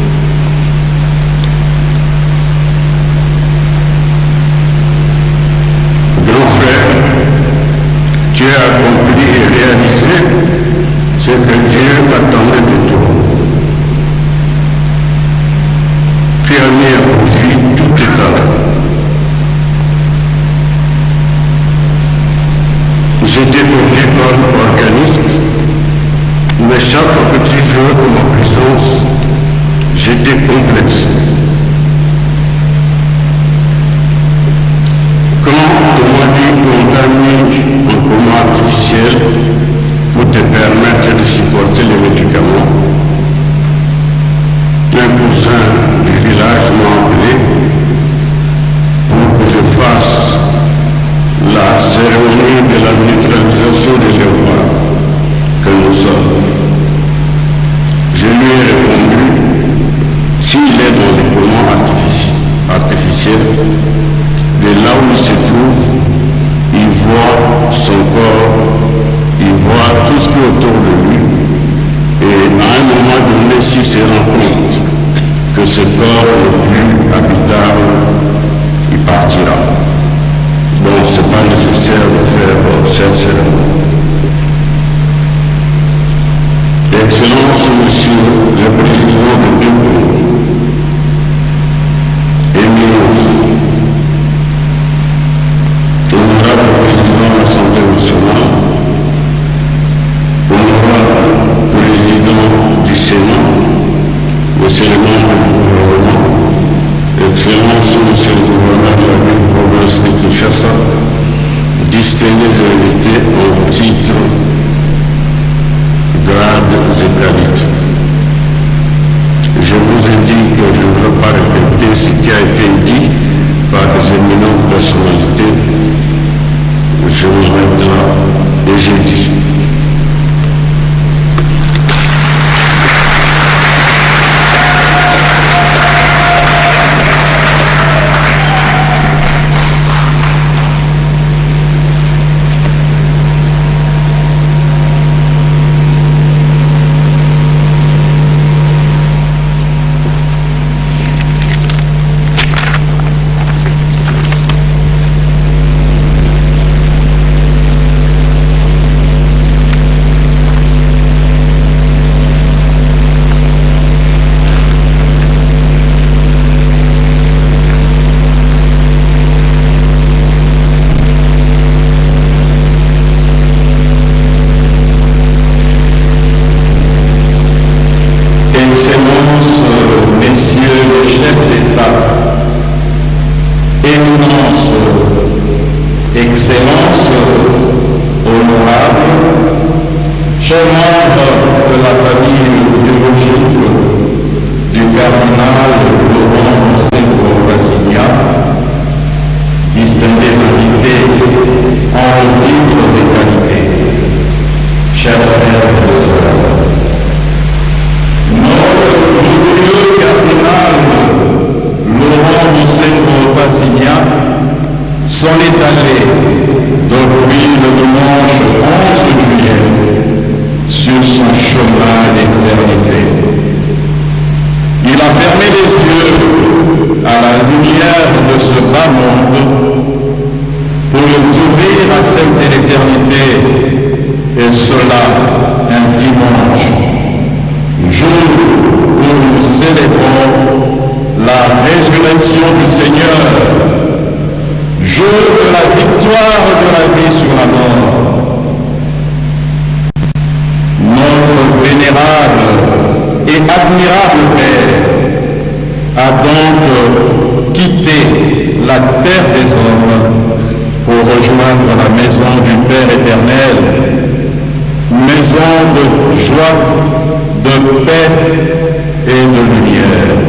Grand frère, tu as accompli et réalisé ce que Dieu attendait de toi. Tu as mis à profit tous tes talents. J'étais pour l'école organiste, mais chaque fois que tu jouais pour ma présence, j'étais complexe. Quand on m'a dit qu'on t'a mis en coma artificiel pour te permettre de supporter les médicaments, un cousin du village m'a appelé pour que je fasse la cérémonie de la neutralisation des léopards que nous sommes. Je lui ai répondu, s'il est dans les poumons artificiels, de là où il se trouve, il voit son corps, il voit tout ce qui est autour de lui, et à un moment donné, s'il se rend compte que ce corps n'est plus habitable, il partira. Donc, ce n'est pas nécessaire de faire cette cérémonie. Excellence, Monsieur le Président de deux pays, Éminence, honorable Président de l'Assemblée nationale, honorable Président du Sénat, Monsieur le membre du gouvernement, Excellence, Monsieur le gouverneur de la ville-province de Kinshasa, distingués invités en titre, grades et qualités. Je vous ai dit que je ne veux pas répéter ce qui a été dit par des éminentes personnalités. Je m'arrête là et j'ai dit. Excellences honorables, chers membres de la famille biologique du cardinal Laurent Monsengwo Bassigna, distingués invités en titres et qualités, chers frères et sœurs, notre glorieux cardinal Laurent Monsengwo Bassigna s'en est allé depuis le dimanche onze juillet sur son chemin d'éternité. Il a fermé les yeux à la lumière de ce bas monde pour les ouvrir à celle de l'éternité, et cela un dimanche, jour où nous célébrons la résurrection du Seigneur, jour de la victoire de la vie sur la mort. Notre vénérable et admirable Père a donc quitté la terre des hommes pour rejoindre la maison du Père éternel, maison de joie, de paix et de lumière.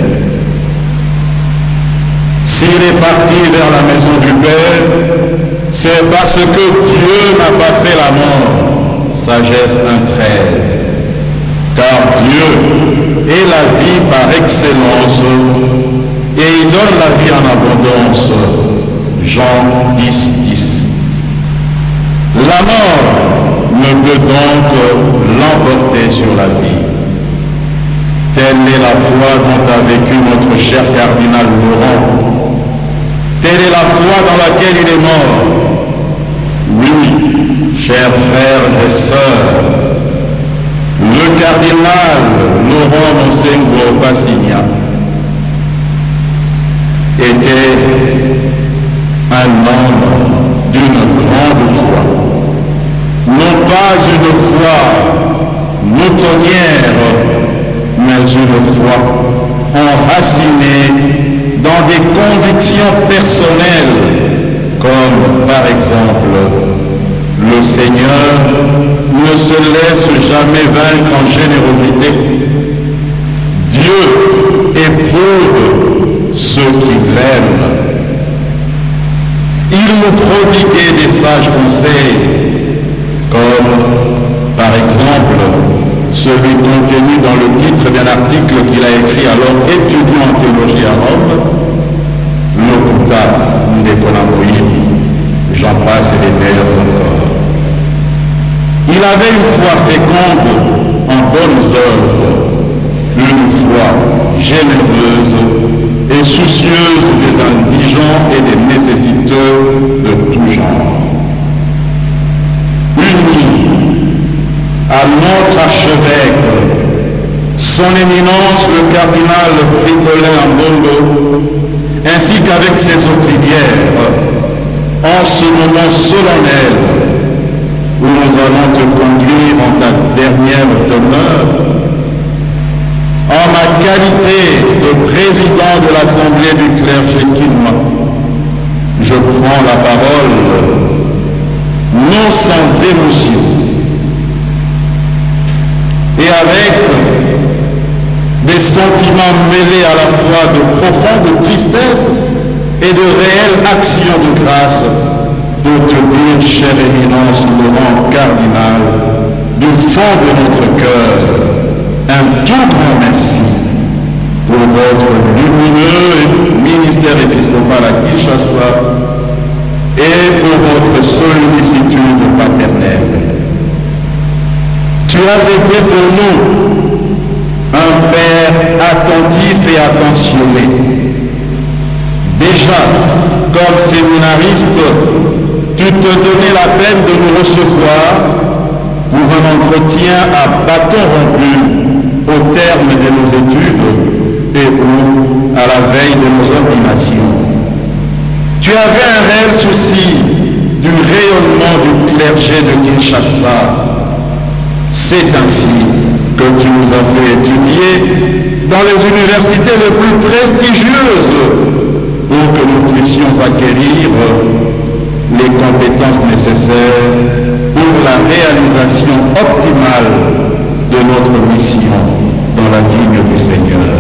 S'il est parti vers la maison du Père, c'est parce que Dieu n'a pas fait la mort, sagesse un treize. Car Dieu est la vie par excellence et il donne la vie en abondance. Jean dix, dix. La mort ne peut donc l'emporter sur la vie. Telle est la foi dont a vécu notre cher cardinal Laurent. Telle est la foi dans laquelle il est mort. Oui, chers frères et sœurs, le cardinal Laurent Monsengwo Bassigna était un homme d'une grande foi. Non pas une foi moutonnière, mais une foi enracinée dans des convictions personnelles, comme par exemple, le Seigneur ne se laisse jamais vaincre en générosité. Dieu éprouve ceux qui l'aiment. Il nous prodiguait des sages conseils, comme par exemple celui contenu dans le titre d'un article qu'il a écrit alors étudiant en théologie à Rome, Lokuta Ndekonamoï, j'en passe et des meilleurs encore. Il avait une foi féconde en bonnes œuvres, une foi généreuse et soucieuse des indigents et des nécessiteux de tout genre. Unis à notre archevêque, son éminence le cardinal Fridolin Ambongo, ainsi qu'avec ses auxiliaires, en ce moment solennel où nous allons te conduire en ta dernière demeure, en ma qualité de président de l'Assemblée du clergé Kinma, je prends la parole, non sans émotion, et avec des sentiments mêlés à la fois de profonde tristesse et de réelle action de grâce, pour te dire, chère éminence Laurent cardinal, du fond de notre cœur, un tout grand merci pour votre lumineux ministère épiscopal à Kinshasa et pour votre sollicitude paternelle. Tu as été pour nous un Père attentif et attentionné. Déjà, comme séminariste, tu te donnais la peine de nous recevoir pour un entretien à bâton rompu au terme de nos études et ou à la veille de nos ordinations. Tu avais un réel souci du rayonnement du clergé de Kinshasa. C'est ainsi que tu nous as fait étudier dans les universités les plus prestigieuses pour que nous puissions acquérir les compétences nécessaires pour la réalisation optimale de notre mission dans la vigne du Seigneur.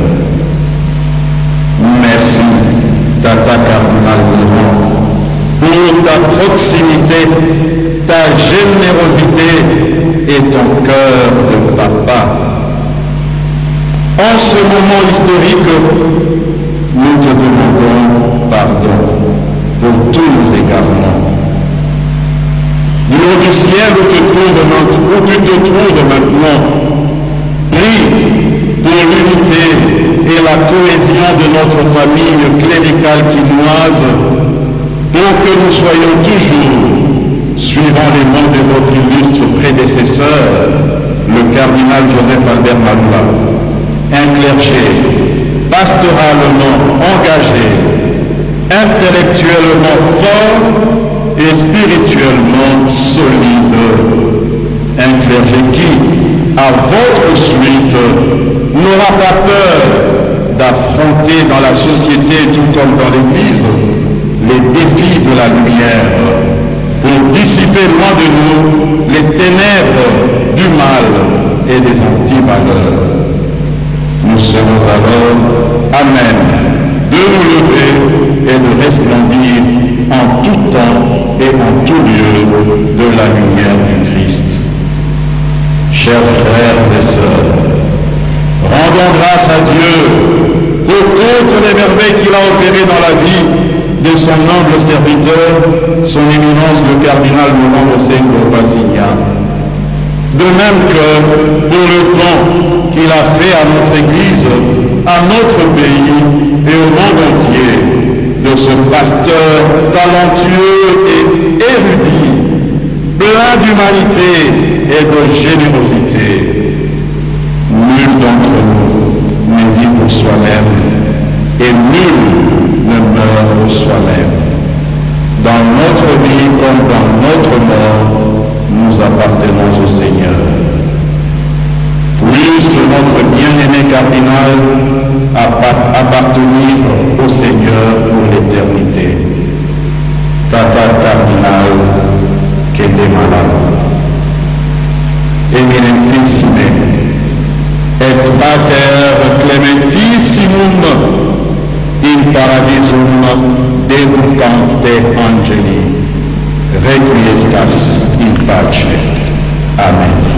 Merci, Tata Cardinal Laurent, pour ta proximité, ta générosité et ton cœur de papa. En ce moment historique, nous te demandons pardon pour tous nos égarements. L'eau du ciel où, te trouve, où tu te trouves maintenant, prie pour l'unité et la cohésion de notre famille cléricale quinoise, pour que nous soyons toujours, suivant les mots de notre illustre prédécesseur, le cardinal Joseph Albert Malula, un clergé pastoralement engagé, intellectuellement fort et spirituellement solide. Un clergé qui, à votre suite, n'aura pas peur d'affronter dans la société tout comme dans l'Église les défis de la lumière pour dissiper loin de nous les ténèbres du mal et des antivaleurs. Nous serons alors à même de nous lever et de resplendir en tout temps et en tout lieu de la lumière du Christ. Chers frères et sœurs, rendons grâce à Dieu pour toutes les merveilles qu'il a opérées dans la vie de son humble serviteur, son éminence le cardinal Laurent Mosengo Bassigna. De même que pour le don qu'il a fait à notre Église, à notre pays et au monde entier, de ce pasteur talentueux et érudit, plein d'humanité et de générosité. Nul d'entre nous ne vit pour soi-même et nul ne meurt pour soi-même. Dans notre vie comme dans notre mort, nous appartenons au Seigneur. Puisse notre bien-aimé cardinal appartenir au Seigneur pour l'éternité. Tata cardinal Kendemala, eminentissime, et pater clementissimum in paradisum debucante angeli. Requiescat in pace. Amen.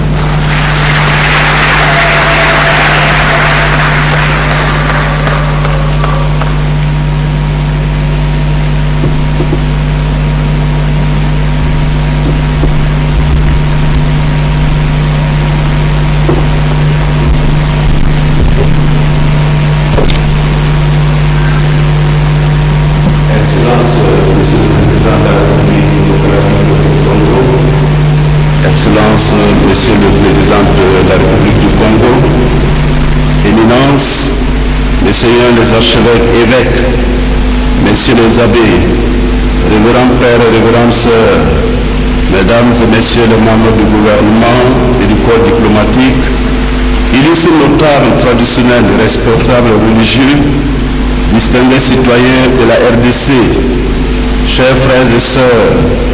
Excellence, Monsieur le Président de la République démocratique du Congo, Excellence, Monsieur le Président de la République du Congo, Éminence, Messieurs les archevêques, évêques, Messieurs les abbés, révérends pères et révérends sœurs, Mesdames et Messieurs les membres du gouvernement et du corps diplomatique, illustres notables traditionnels, respectables religieux, distingués citoyens de la R D C, chers frères et sœurs,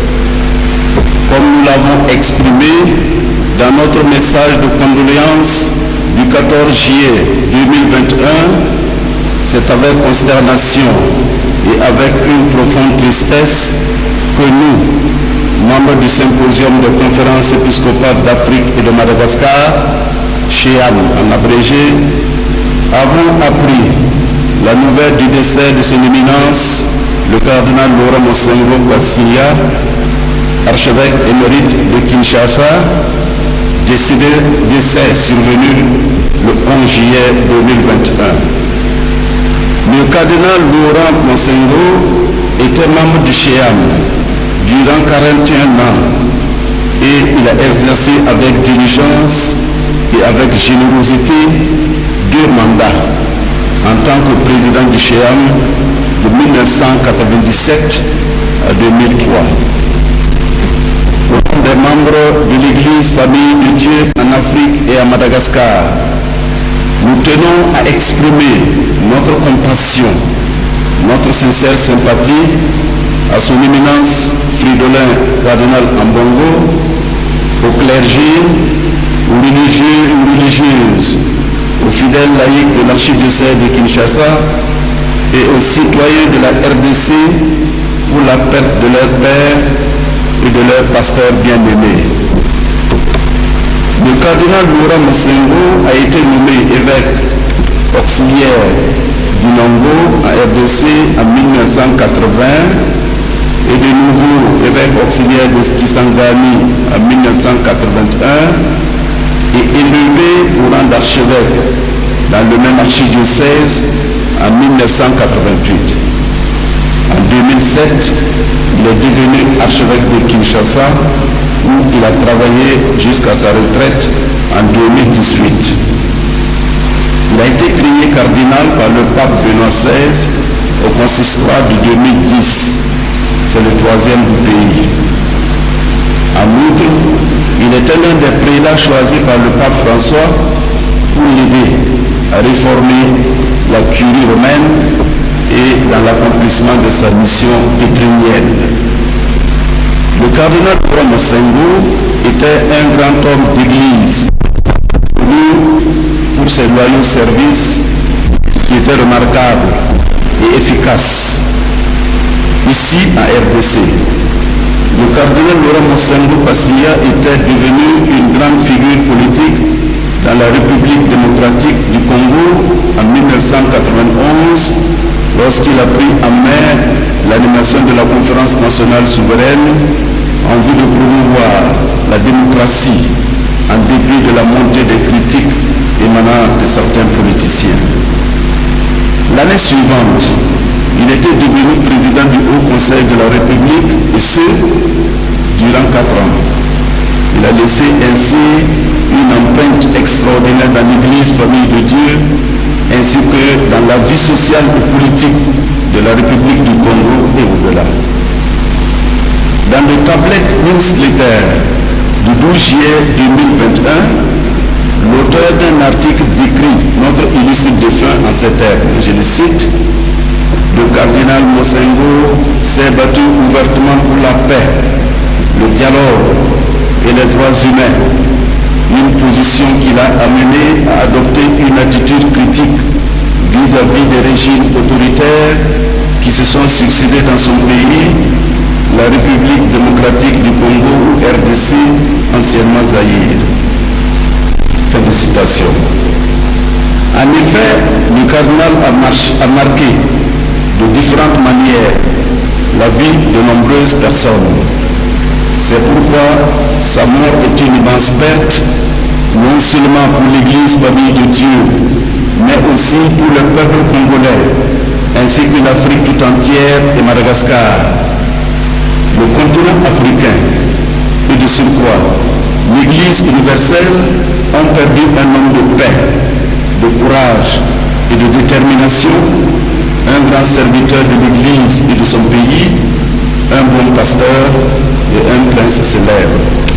comme nous l'avons exprimé dans notre message de condoléances du quatorze juillet deux mille vingt et un, c'est avec consternation et avec une profonde tristesse que nous, membres du symposium de conférence épiscopale d'Afrique et de Madagascar, C H E A M en abrégé, avons appris la nouvelle du décès de son éminence, le cardinal Laurent Mosengo Bassigna, archevêque émérite de Kinshasa, décédé, décès survenu le onze juillet deux mille vingt et un. Le cardinal Laurent Mosengo était membre du C H E A M durant quarante et un ans et il a exercé avec diligence et avec générosité deux mandats en tant que président du C H E A M de mille neuf cent quatre-vingt-dix-sept à deux mille trois. Au nom des membres de l'Église Famille de Dieu en Afrique et à Madagascar, nous tenons à exprimer notre compassion, notre sincère sympathie à son éminence Fridolin Cardinal Ambongo, au clergé, aux religieux et aux religieuses, aux fidèles laïcs de l'archidiocèse de Kinshasa et aux citoyens de la R D C pour la perte de leur père et de leur pasteur bien-aimé. Le cardinal Laurent Mosengo a été nommé évêque auxiliaire du Nongo à R D C en mille neuf cent quatre-vingts et de nouveau évêque auxiliaire de Kisangani en mille neuf cent quatre-vingt-un et élevé au rang d'archevêque dans le même archidiocèse en mille neuf cent quatre-vingt-huit. En deux mille sept, il est devenu archevêque de Kinshasa où il a travaillé jusqu'à sa retraite en deux mille dix-huit. Il a été créé cardinal par le pape Benoît seize au consistoire de deux mille dix. C'est le troisième du pays. En outre, il était l'un des prélats choisis par le pape François pour l'aider à réformer la curie romaine et dans l'accomplissement de sa mission pétrinienne. Le cardinal Laurent Mosengo était un grand homme d'église, connu pour ses loyaux services qui étaient remarquables et efficaces. Ici à R D C, le cardinal Laurent Mosengo Passia était devenu une grande figure politique dans la République démocratique du Congo en mille neuf cent quatre-vingt-onze lorsqu'il a pris en main l'animation de la conférence nationale souveraine en vue de promouvoir la démocratie en dépit de la montée des critiques émanant de certains politiciens. L'année suivante, il était devenu président du Haut Conseil de la République et ce, durant quatre ans. Il a laissé ainsi une empreinte extraordinaire dans l'Église Famille de Dieu ainsi que dans la vie sociale et politique de la République du Congo et au-delà. Dans le tablette newsletter du douze juillet deux mille vingt et un, l'auteur d'un article décrit notre illustre défunt en ces termes, je le cite: le cardinal Mosengo s'est battu ouvertement pour la paix, le dialogue et les droits humains, une position qui l'a amené à adopter une attitude critique vis-à-vis des régimes autoritaires qui se sont succédés dans son pays, la République démocratique du Congo, R D C, anciennement Zaïre. Fin de citation. En effet, le cardinal a, marché, a marqué de différentes manières la vie de nombreuses personnes. C'est pourquoi sa mort est une immense perte, non seulement pour l'Église Famille de Dieu, mais aussi pour le peuple congolais, ainsi que l'Afrique tout entière et Madagascar. Le continent africain et de surcroît, l'Église universelle ont perdu un homme de paix, de courage et de détermination, un grand serviteur de l'Église et de son pays, un bon pasteur et un prince célèbre.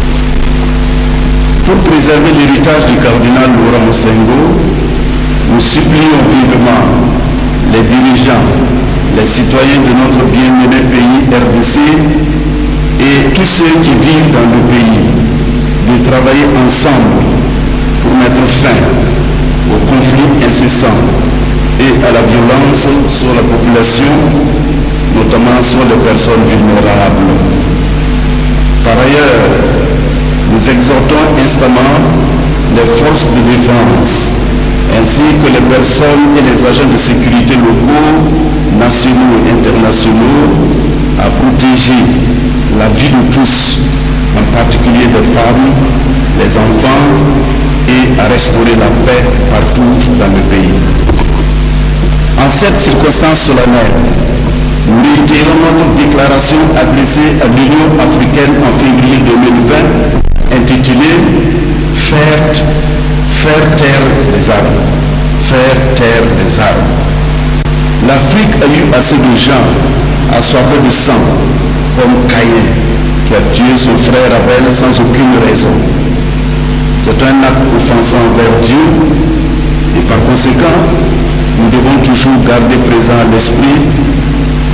Pour préserver l'héritage du cardinal Laurent Mosengo, nous supplions vivement les dirigeants, les citoyens de notre bien-aimé pays R D C et tous ceux qui vivent dans le pays de travailler ensemble pour mettre fin aux conflits incessants et à la violence sur la population, notamment sur les personnes vulnérables. Par ailleurs, nous exhortons instamment les forces de défense ainsi que les personnes et les agents de sécurité locaux, nationaux et internationaux à protéger la vie de tous, en particulier des femmes, les enfants, et à restaurer la paix partout dans le pays. En cette circonstance solennelle, nous réitérons notre déclaration adressée à l'Union africaine en février deux mille vingt, intitulée « Faire, faire taire les armes ». Faire taire les armes. L'Afrique a eu assez de gens assoiffés de sang, comme Caïn, qui a tué son frère Abel sans aucune raison. C'est un acte offensant envers Dieu et par conséquent, nous devons toujours garder présent à l'esprit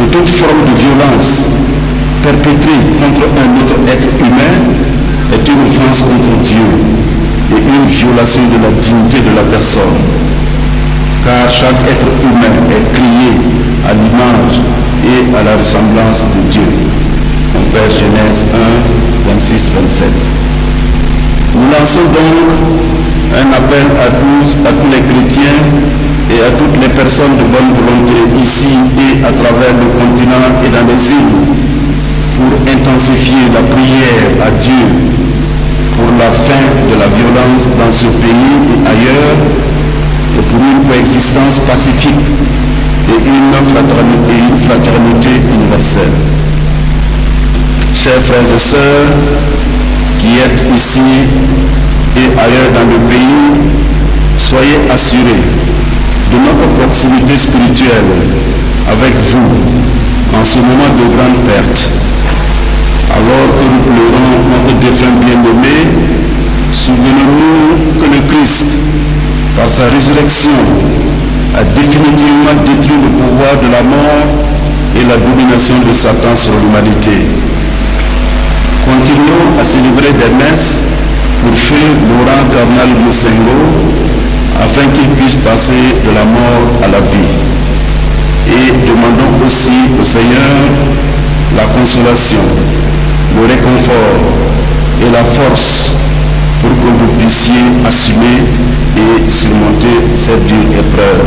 que toute forme de violence perpétrée contre un autre être humain est une offense contre Dieu et une violation de la dignité de la personne. Car chaque être humain est créé à l'image et à la ressemblance de Dieu. On fait Genèse un, vingt-six vingt-sept. Nous lançons donc un appel à tous, à tous les chrétiens et à toutes les personnes de bonne volonté ici et à travers le continent et dans les îles pour intensifier la prière à Dieu pour la fin de la violence dans ce pays et ailleurs et pour une coexistence pacifique et une fraternité, une fraternité universelle. Chers frères et sœurs qui êtes ici et ailleurs dans le pays, soyez assurés de notre proximité spirituelle avec vous en ce moment de grande perte. Alors que nous pleurons notre défunt bien-aimé, souvenons-nous que le Christ, par sa résurrection, a définitivement détruit le pouvoir de la mort et la domination de Satan sur l'humanité. Continuons à célébrer des messes pour Frère Laurent Cardinal Mosengo afin qu'il puisse passer de la mort à la vie. Et demandons aussi au Seigneur la consolation, le réconfort et la force pour que vous puissiez assumer et surmonter cette dure épreuve.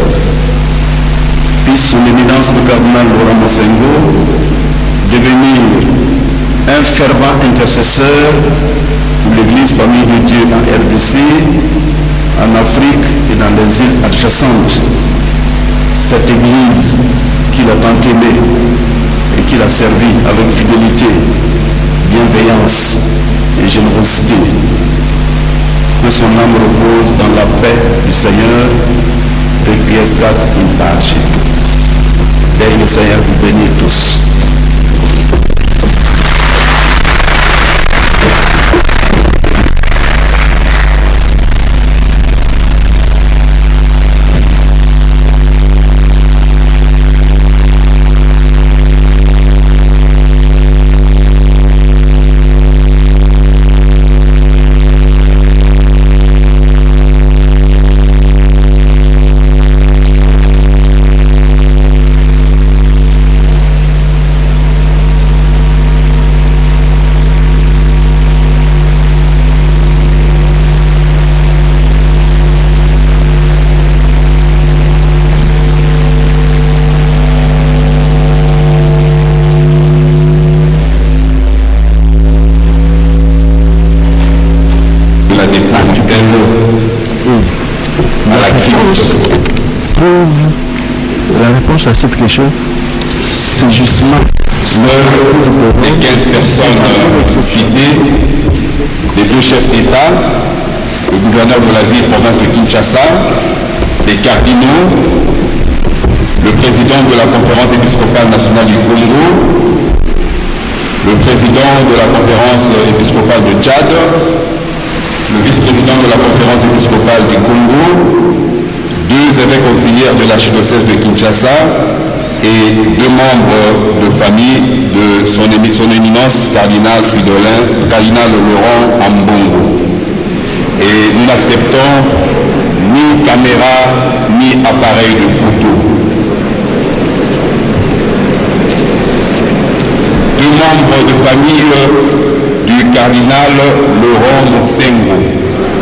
Puisse son éminence le cardinal Laurent Mosengo devenir un fervent intercesseur pour l'Église famille de Dieu en R D C, en Afrique et dans les îles adjacentes. Cette Église qu'il a tant aimée et qu'il a servi avec fidélité, bienveillance et générosité. Que son âme repose dans la paix du Seigneur. Requiescat in pace. Dei le Seigneur vous bénisse tous. À cette question, c'est justement seules les quinze personnes citées, les deux chefs d'État, le gouverneur de la ville province de Kinshasa, les cardinaux, le président de la conférence épiscopale nationale du Congo, le président de la conférence épiscopale de Tchad, le vice-président de la conférence épiscopale du Congo, deux évêques auxiliaires de l'archidiocèse de Kinshasa et deux membres de famille de son, son éminence cardinal Fridolin, cardinal Laurent Ambongo. Et nous n'acceptons ni caméra ni appareil de photo. Deux membres de famille du cardinal Laurent Mosengo.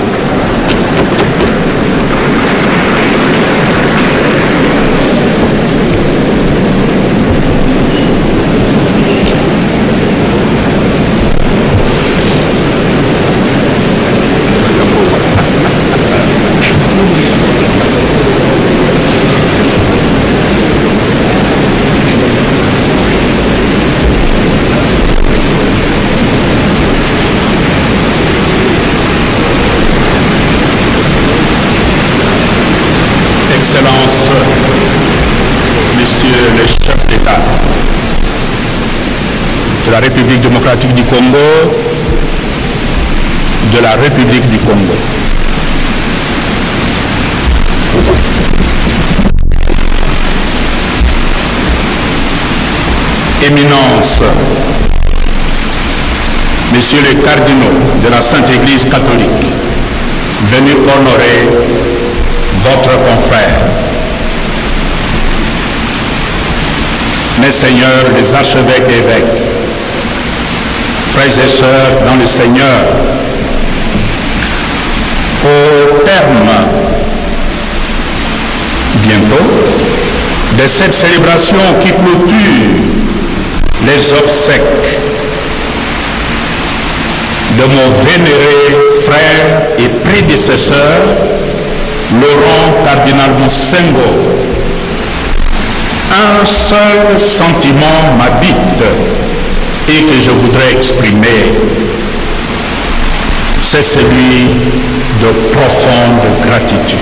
Excellences, Messieurs les chefs d'État de la République démocratique du Congo, de la République du Congo. Éminence, Messieurs les cardinaux de la Sainte Église catholique, venus honorer votre confrère, mes seigneurs, les archevêques et évêques, frères et sœurs dans le Seigneur, au terme bientôt de cette célébration qui clôture les obsèques de mon vénéré frère et prédécesseur, Laurent Cardinal Monsengo, un seul sentiment m'habite et que je voudrais exprimer, c'est celui de profonde gratitude.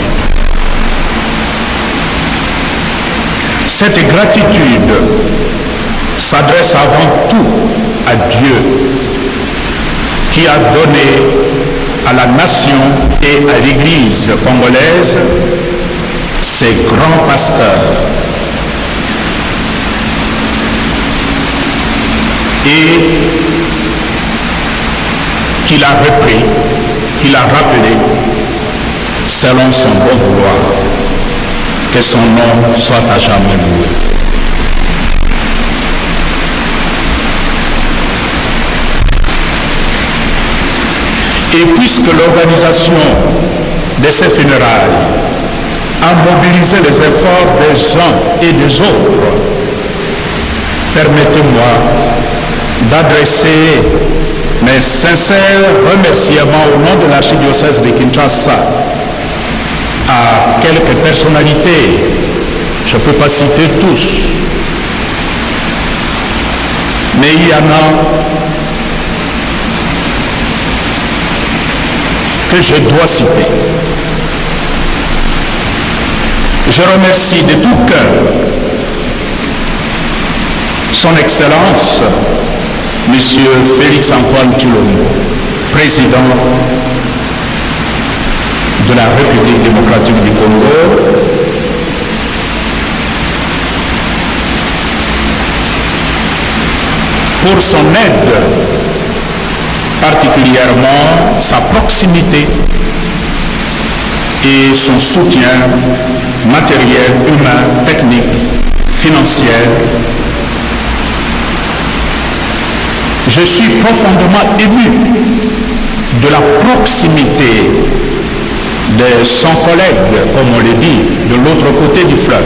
Cette gratitude s'adresse avant tout à Dieu qui a donné à la nation et à l'Église congolaise ses grands pasteurs et qu'il a repris, qu'il a rappelé selon son bon vouloir. Que son nom soit à jamais loué. Et puisque l'organisation de ces funérailles a mobilisé les efforts des uns et des autres, permettez-moi d'adresser mes sincères remerciements au nom de l'archidiocèse de Kinshasa à quelques personnalités, je ne peux pas citer tous, mais il y en a que je dois citer. Je remercie de tout cœur son Excellence, Monsieur Félix Antoine Tshilombo, président de la République démocratique du Congo, pour son aide, particulièrement sa proximité et son soutien matériel, humain, technique, financier. Je suis profondément ému de la proximité de son collègue, comme on le dit, de l'autre côté du fleuve,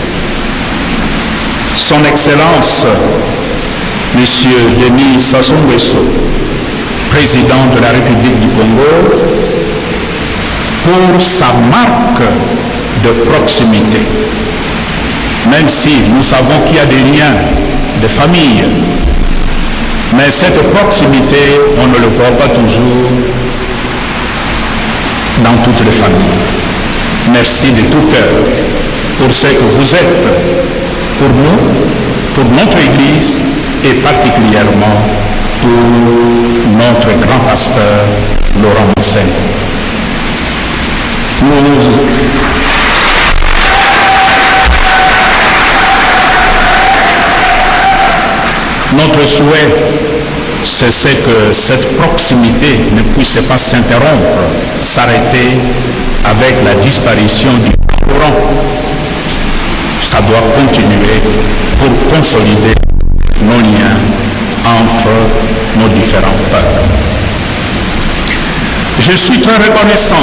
son Excellence, Monsieur Denis Sassou Nguesso, président de la République du Congo, pour sa marque de proximité. Même si nous savons qu'il y a des liens de famille, mais cette proximité, on ne le voit pas toujours dans toutes les familles. Merci de tout cœur pour ce que vous êtes pour nous, pour notre Église et particulièrement pour notre grand pasteur Laurent Monsengo. Nous, notre souhait, c'est que cette proximité ne puisse pas s'interrompre, s'arrêter avec la disparition du Coran. Ça doit continuer pour consolider nos liens entre nos différents peuples. Je suis très reconnaissant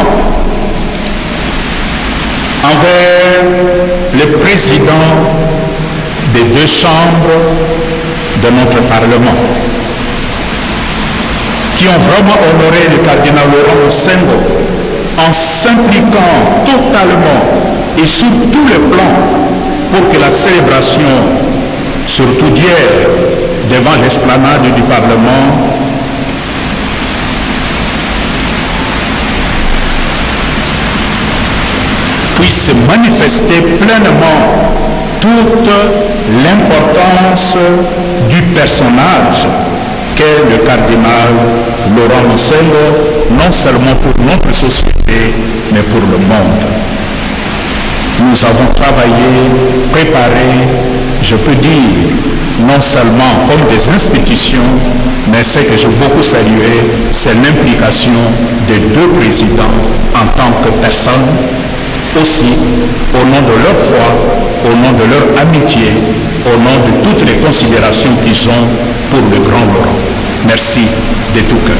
envers le président des deux chambres de notre Parlement, qui ont vraiment honoré le cardinal Laurent Monsengo en s'impliquant totalement et sur tous les plans pour que la célébration, surtout d'hier, devant l'esplanade du Parlement, puisse manifester pleinement toute l'importance du personnage qu'est le cardinal Laurent Monsengo, non seulement pour notre société, mais pour le monde. nous avons travaillé, préparé, je peux dire, non seulement comme des institutions, mais ce que j'ai beaucoup salué, c'est l'implication des deux présidents en tant que personnes, aussi au nom de leur foi, au nom de leur amitié, au nom de toutes les considérations qu'ils ont pour le grand Laurent. Merci de tout cœur.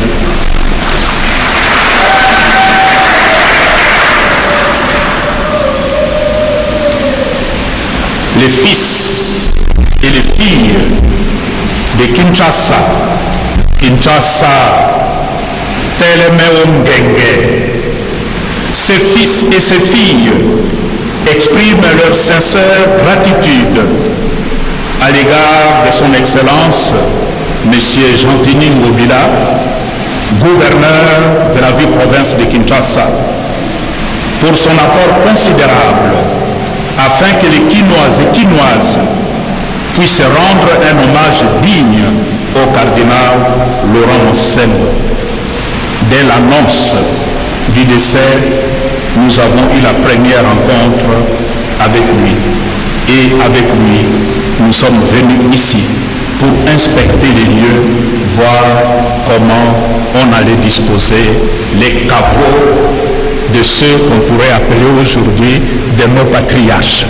Les fils et les filles de Kinshasa, Kinshasa, Telemeo Mgenge, ces fils et ces filles expriment leur sincère gratitude à l'égard de son Excellence, M. Jean-Denis Ngobila, gouverneur de la ville-province de Kinshasa, pour son apport considérable afin que les Quinoises et Quinoises puissent rendre un hommage digne au cardinal Laurent Monsengo. Dès l'annonce du décès, nous avons eu la première rencontre avec lui. Et avec lui, nous sommes venus ici pour inspecter les lieux, voir comment on allait disposer les caveaux de ceux qu'on pourrait appeler aujourd'hui de nos patriarches.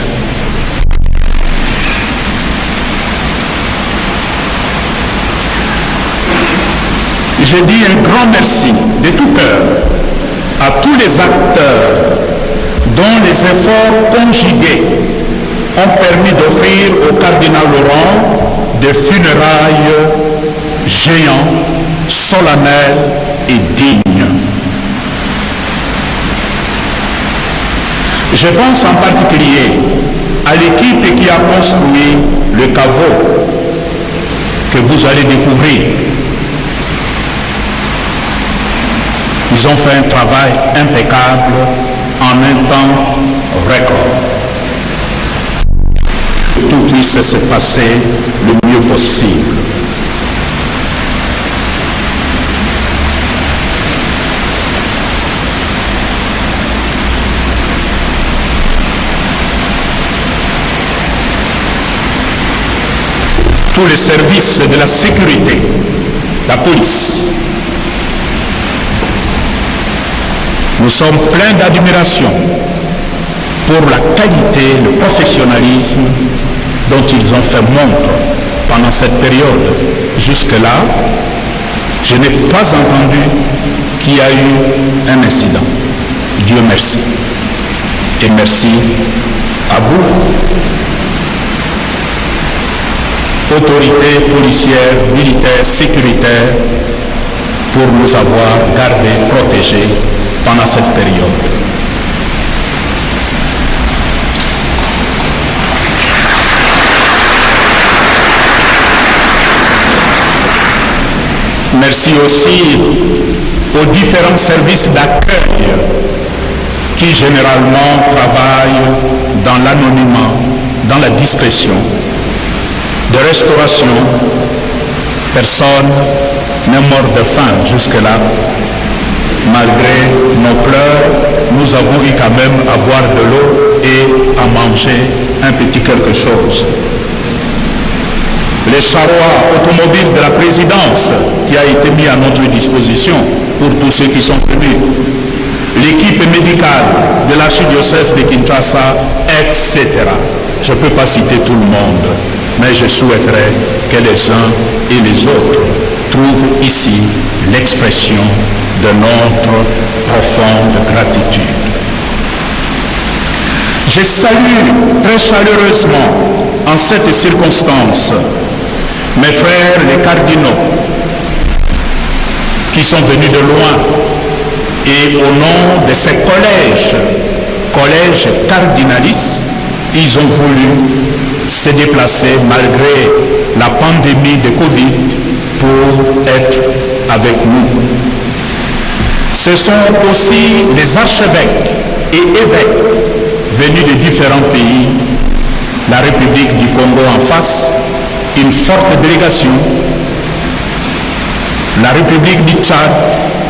Je dis un grand merci de tout cœur à tous les acteurs dont les efforts conjugués ont permis d'offrir au cardinal Laurent des funérailles géants, solennels et dignes. Je pense en particulier à l'équipe qui a construit le caveau que vous allez découvrir. Ils ont fait un travail impeccable en un temps record. Que tout puisse se passer le mieux possible. Tous les services de la sécurité, la police, nous sommes pleins d'admiration pour la qualité, le professionnalisme dont ils ont fait montre pendant cette période. Jusque-là, je n'ai pas entendu qu'il y a eu un incident. Dieu merci. Et merci à vous, autorités policières, militaires, sécuritaires, pour nous avoir gardés, protégés pendant cette période. Merci aussi aux différents services d'accueil qui généralement travaillent dans l'anonymat, dans la discrétion, de restauration. Personne n'est mort de faim jusque-là. Malgré nos pleurs, nous avons eu quand même à boire de l'eau et à manger un petit quelque chose. Les charrois automobiles de la présidence qui a été mis à notre disposition pour tous ceux qui sont venus, l'équipe médicale de l'archidiocèse de Kinshasa, et cetera. Je ne peux pas citer tout le monde, mais je souhaiterais que les uns et les autres trouvent ici l'expression de notre profonde gratitude. Je salue très chaleureusement en cette circonstance mes frères les cardinaux qui sont venus de loin et au nom de ces collèges, collèges cardinalistes, ils ont voulu se déplacer malgré la pandémie de Covid pour être avec nous. Ce sont aussi les archevêques et évêques venus de différents pays, la République du Congo en face, une forte délégation, la République du Tchad,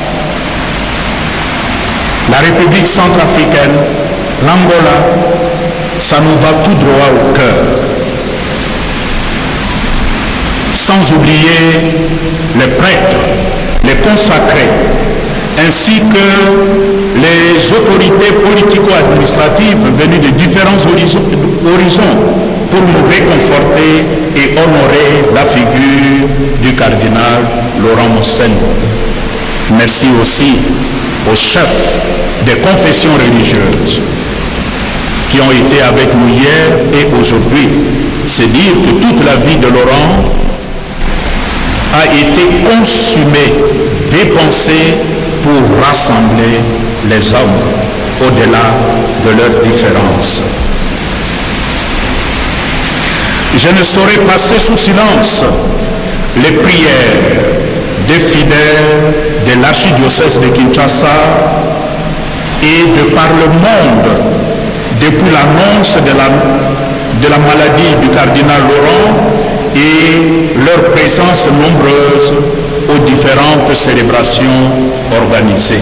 la République centrafricaine, l'Angola, ça nous va tout droit au cœur. Sans oublier les prêtres, les consacrés, ainsi que les autorités politico-administratives venues de différents horizons pour nous réconforter et honorer la figure du cardinal Laurent Monsengo. Merci aussi aux chefs des confessions religieuses qui ont été avec nous hier et aujourd'hui. C'est dire que toute la vie de Laurent a été consumée, dépensée pour rassembler les hommes au-delà de leurs différences. Je ne saurais passer sous silence les prières des fidèles de l'archidiocèse de Kinshasa et de par le monde depuis l'annonce de la, de la maladie du cardinal Laurent et leur présence nombreuse aux différentes célébrations organisées.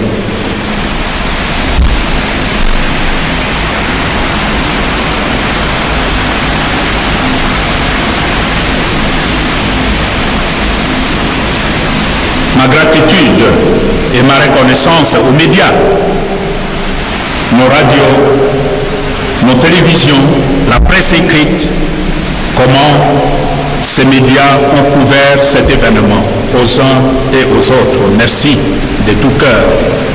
Ma gratitude et ma reconnaissance aux médias, nos radios, nos télévisions, la presse écrite, comment ces médias ont couvert cet événement aux uns et aux autres. Merci de tout cœur.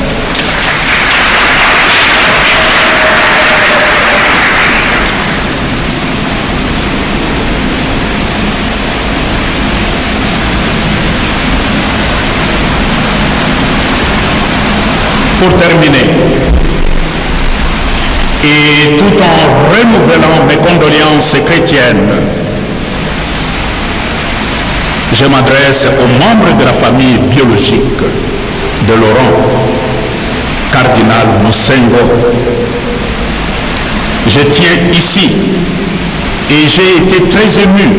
Pour terminer, et tout en renouvelant mes condoléances chrétiennes, je m'adresse aux membres de la famille biologique de Laurent, cardinal Monsengo. Je tiens ici et j'ai été très ému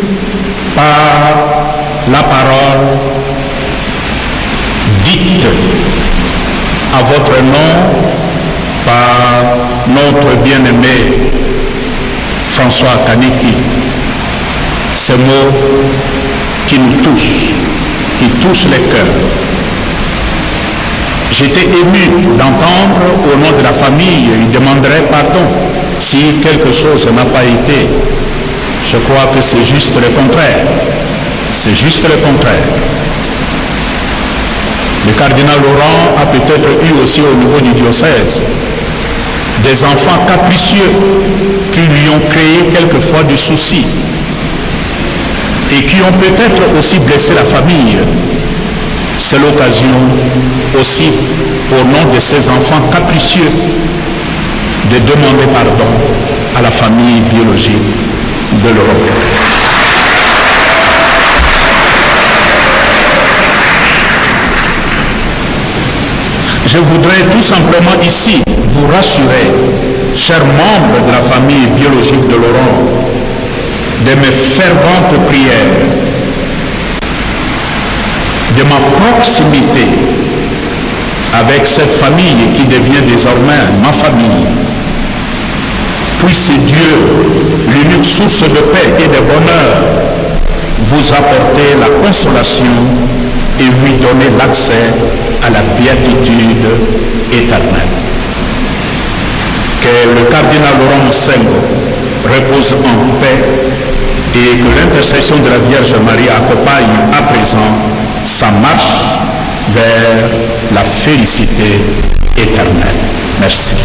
par la parole dite à votre nom par notre bien-aimé François Kaniki. Ces mots qui nous touchent, qui touchent les cœurs. J'étais ému d'entendre au nom de la famille, il demanderait pardon si quelque chose n'a pas été. Je crois que c'est juste le contraire. C'est juste le contraire. Le cardinal Laurent a peut-être eu aussi au niveau du diocèse des enfants capricieux qui lui ont créé quelquefois du souci et qui ont peut-être aussi blessé la famille. C'est l'occasion aussi, au nom de ces enfants capricieux, de demander pardon à la famille biologique de l'Europe. Je voudrais tout simplement ici vous rassurer, chers membres de la famille biologique de Laurent, de mes ferventes prières, de ma proximité avec cette famille qui devient désormais ma famille. Puisse Dieu, l'unique source de paix et de bonheur, vous apporter la consolation et lui donner l'accès à la béatitude éternelle. Que le cardinal Laurent Monsengo repose en paix et que l'intercession de la Vierge Marie accompagne à présent sa marche vers la félicité éternelle. Merci.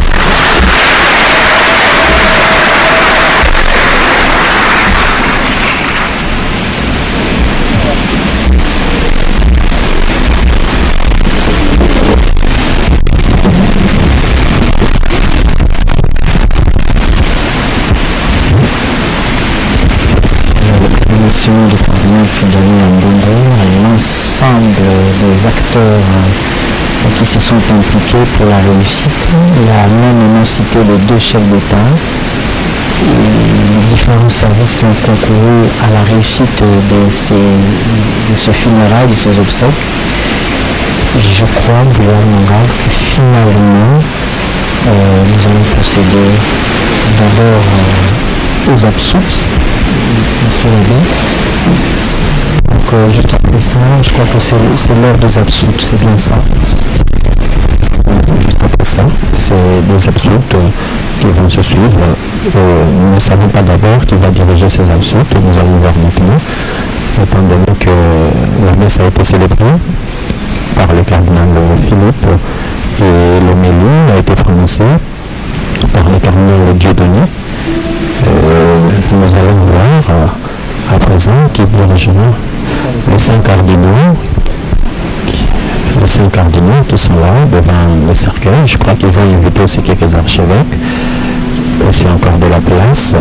Du cardinal Fridolin Ambongo, à l'ensemble des acteurs qui se sont impliqués pour la réussite. Il a même non cité les deux chefs d'État et les différents services qui ont concouru à la réussite de, ces, de ce funérail, de ces obsèques. Je crois, gouvernement, que finalement, euh, nous allons procéder d'abord euh, aux absoutes, monsieur l'abbé. Donc euh, juste après ça, je crois que c'est l'heure des absoutes, c'est bien ça. Juste après ça, c'est des absoutes euh, qui vont se suivre. Euh, nous ne savons pas d'abord qui va diriger ces absoutes, nous allons voir maintenant, étant donné que la messe a été célébrée par le cardinal Philippe et l'homélie a été prononcée par le cardinal Dieudonné. Euh, nous allons voir euh, à présent qui dirigera les cinq cardinaux, les cinq cardinaux qui sont là devant le cercueil. Je crois qu'ils vont inviter aussi quelques archevêques, aussi encore de la place.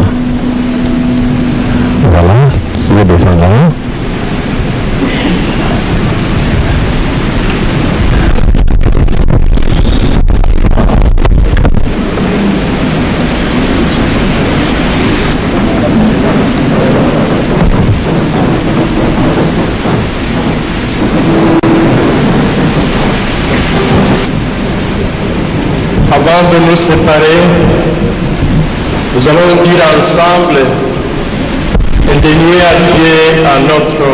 Voilà, qui est devant là. Avant de nous séparer, nous allons dire ensemble un dernier adieu à notre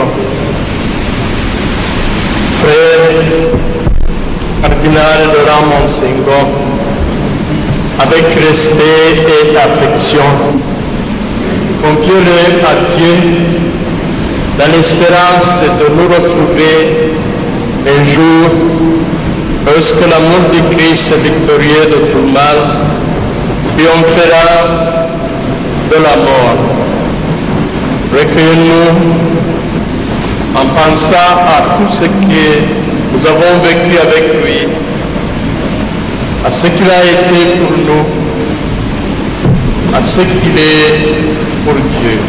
frère cardinal Laurent Monsengo, avec respect et affection. Confions-le à Dieu dans l'espérance de nous retrouver un jour lorsque l'amour de Christ victorieux de tout mal triomphera de la mort. Recueillons-nous en pensant à tout ce que nous avons vécu avec lui, à ce qu'il a été pour nous, à ce qu'il est pour Dieu.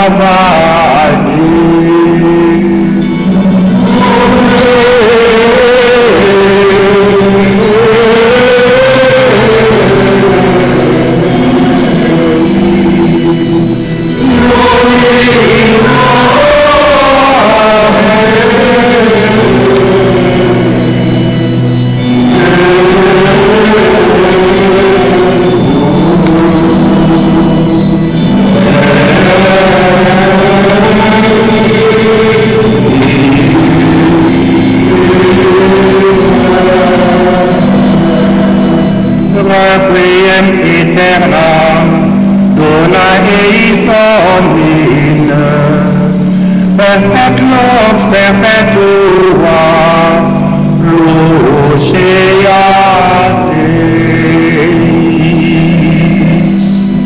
Amen. eternam, dona eis Domine, per et lux perpetua, Lucia Deis.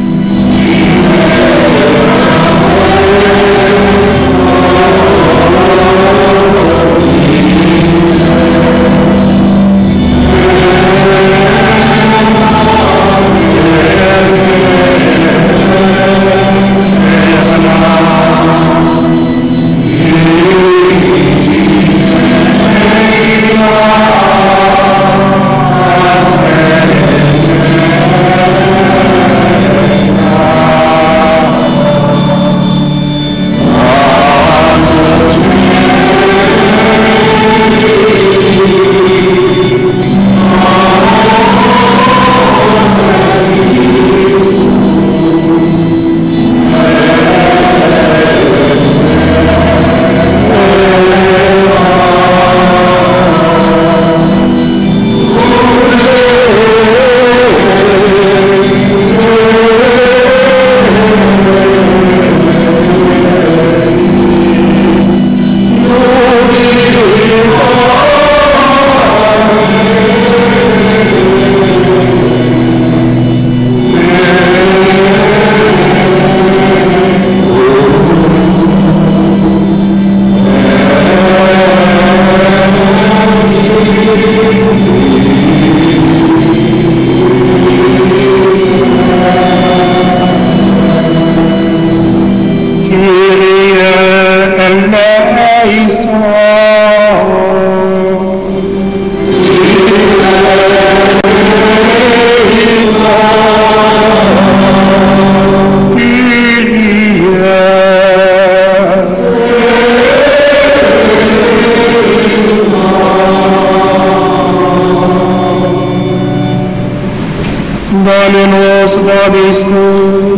Dominus vobiscum.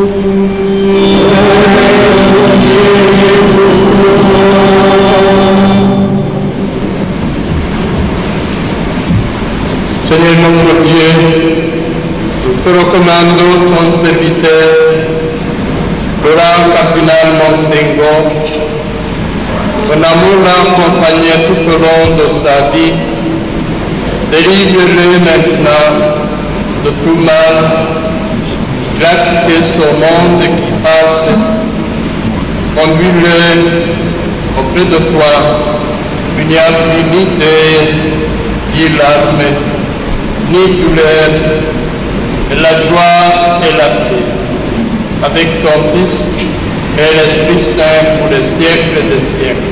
Seigneur notre Dieu, nous te recommandons ton serviteur, Laurent Cardinal Monsengo, ton amour l'a accompagné tout au long de sa vie. Délivre-le maintenant de tout mal, grâce au monde qui passe, conduis-le auprès de toi, il n'y a plus ni deuil, ni larmes, ni douleur, mais la joie et la paix, avec ton Fils et l'Esprit Saint pour les siècles des siècles.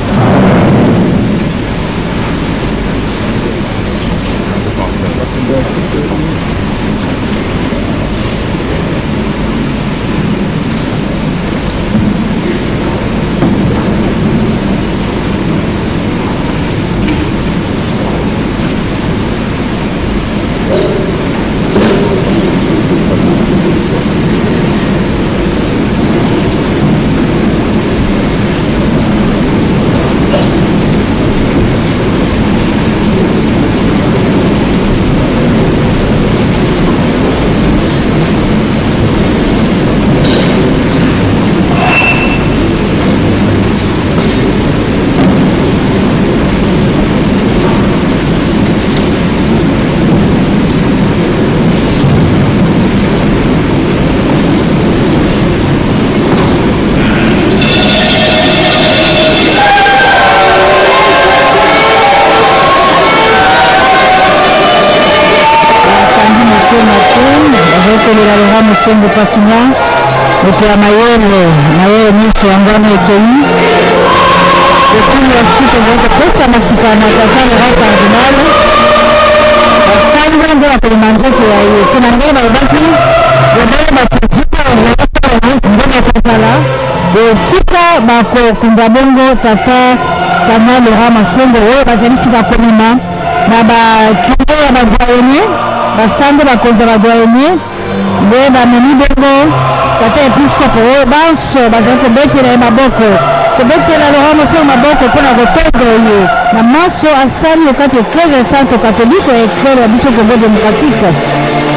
Mosengo Pasinya, moto ya mayele, mayele nyinshi ya ngano ekei. Ekuli ya suka kwa pesa masika na kakana wa kardinali. Basanga ndio wakulimanjaki ya hiyo. Kuna ngine mabaki, wabele bakujika wa ngine kuzala. Sika bako kumbabongo tata kanalo ha Mosengo we bazalisi bakomima na ba kinde ya bagwayenye, basanga bakonza bagwayenye. Nde bamemi bongo tata episkopo oyo banso bazali kobetela ye maboko kobetela Laurent Mosengo maboko mpona kotonga ye na maso asali okati eklese ya santo katolike ya eklele ya biso Congo démocratique.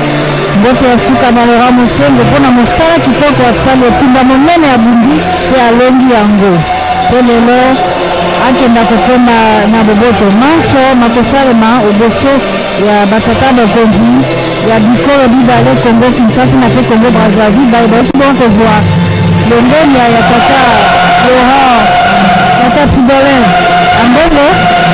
mbote ya suka na Laurent Mosengo mpona mosala kitoko asali etumba monene ya bundu mpe alongi yango mpe lelo akenda kokenda na boboto manso makosalema oboso ya batata bakonzi ya bikolo bibale Congo Kinshasa na mpe Congo Brazzaville bayebaisi bongo kozwa longolia ya tata Laurent tata Pidolin ambongo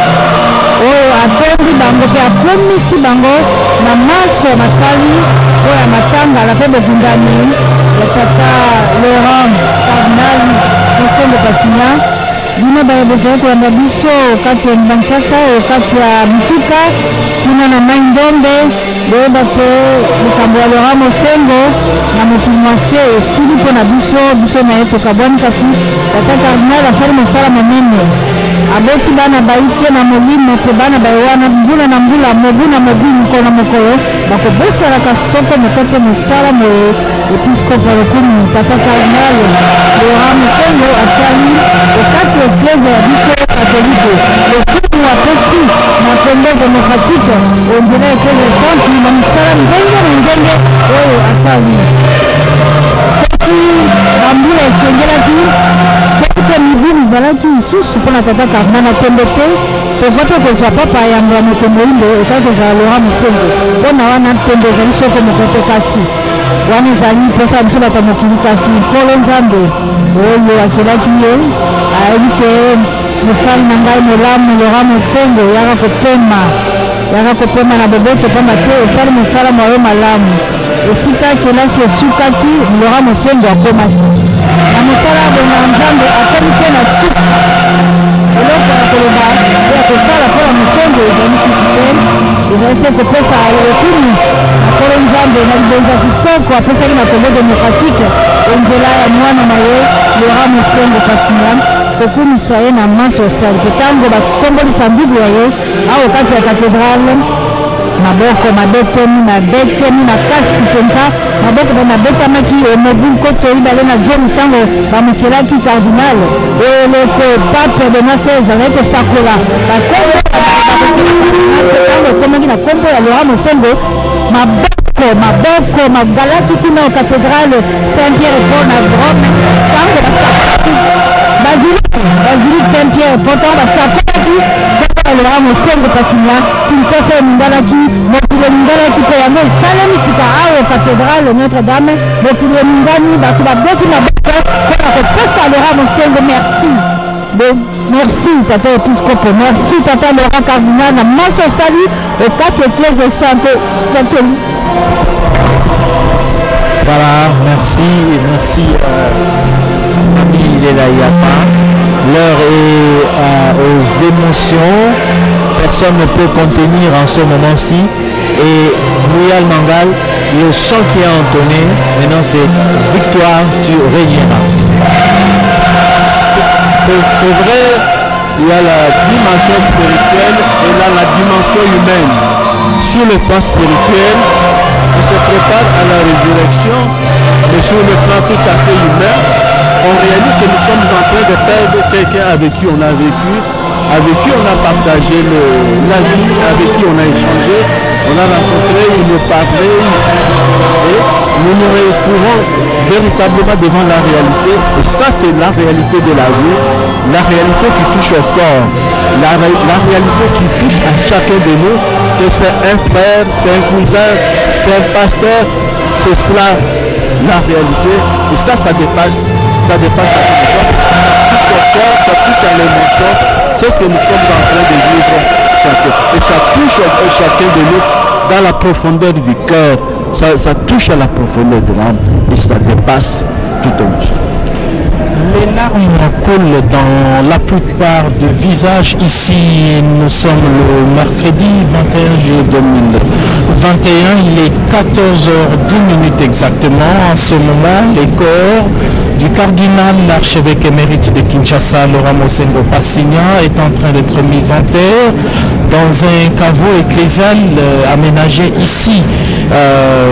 oyo atondi bango mpe akomisi bango na maso masali oyo ya matangala mpe bokundani ya tata Laurent Cardinal Mosengo Passigna bino bayebozala kolanda biso kati ya Kinshasa oyo kati ya bituka kuna na mai ndombe boyeba mpe likambo ya Laurent Mosengo na mokili mwase esili mpo na biso biso na ye tokabwani kati tata Cardinal asali mosala monene aboti bana baike na molimo mpe bana bayewana mbula na mbula mobu na mobu mokolo na mokolo bakobosalaka soko mokote mosala mo episkope lokumu tata Cardinal Laurent Mosengo asali okati eklezia ya biso katolike lokumu apesi na Congo démocratique ondela eklezia centre na misala ndenge na ndenge oyo asali soki bambula esengelaki soki mpe mibu ezalaki lisusu mpona tata Cardinal na tembe te tova mpe kozwa papa yango ya moto moyindo ekaki kozala Laurent Mosengo mpona wana tembe ezali soko moko te kasi wana ezali mposa biso bato mokili kasi nkolo nzambe oyo akelaki ye ayebi te mosali na ngai molamu Laurent Mosengo yaka kopema yaka kopema na boboto pamba te osali mosala mwayo malamu esika kelasi esukaki Laurent Mosengo akomaki na mosala abonga nzambe akomi mpe na suka eloko ya koloba ya kosala mpona Mosengo ezali susu te ezali se kopesa lokumu akolo nzambe na libenza kitoko apesaki na Congo démocratique onzela ya mwana na ye Laurent Mosengo Passigna kokumisa ye na maso asali mpe ntango batongolisa mbibu ya ye awo kati ya katedrale maboko mabetemi mabetemi makasi mpenza maboko mpe mabetamaki mobu nkoto mibale na jomi ntango bamokelaki cardinal eloko pape Benoît seize azali kosakola bakombo ntango ekomaki na kombo ya Laurent Mosengo maboko maboko magalaki kuna o cathédrale Saint-Pierre Paul na Rome ntango basakolaki basilique basilique Saint-Pierre pourtant basakolaki Laurent Mosengo Passigna Kinshasa eninganaki mokili eninganaki mpe yango esalemi sika awa cathédrale Notre-Dame mokili eningani bato baboti maboko mpona kopesa Laurent Mosengo merci merci tata épiscope merci tata Laurent Cardinal na maso osali okati église santo catholique. Voilà, merci merci euh, Ami Lela Yapa. L'heure est euh, aux émotions, personne ne peut contenir en ce moment-ci. Et Mouyal Mangal, le chant qui est entonné, maintenant c'est Victoire, tu régneras. C'est vrai, il y a la dimension spirituelle et là la dimension humaine. Sur le plan spirituel, on se prépare à la résurrection, mais sur le plan tout à fait humain, on réalise que nous sommes en train de perdre quelqu'un avec qui on a vécu, avec qui on a partagé le, la vie, avec qui on a échangé, on a rencontré, il nous parlait, et nous nous retrouvons véritablement devant la réalité, et ça c'est la réalité de la vie, la réalité qui touche au corps, la, la réalité qui touche à chacun de nous, que c'est un frère, c'est un cousin, c'est un pasteur, c'est cela la réalité, et ça, ça dépasse. Ça dépasse la vie. Ça touche au corps, ça touche à l'émotion. C'est ce que nous sommes en train de vivre chacun. Et ça touche chacun de nous dans la profondeur du cœur. Ça, ça touche à la profondeur de l'âme et ça dépasse tout autre. Les larmes coulent dans la plupart des visages. Ici, nous sommes le mercredi vingt et un juillet deux mille vingt et un. Il est quatorze heures dix minutes exactement. En ce moment, les corps du cardinal, l'archevêque émérite de Kinshasa, Laurent Mosengo Passigna, est en train d'être mis en terre dans un caveau ecclésial euh, aménagé ici,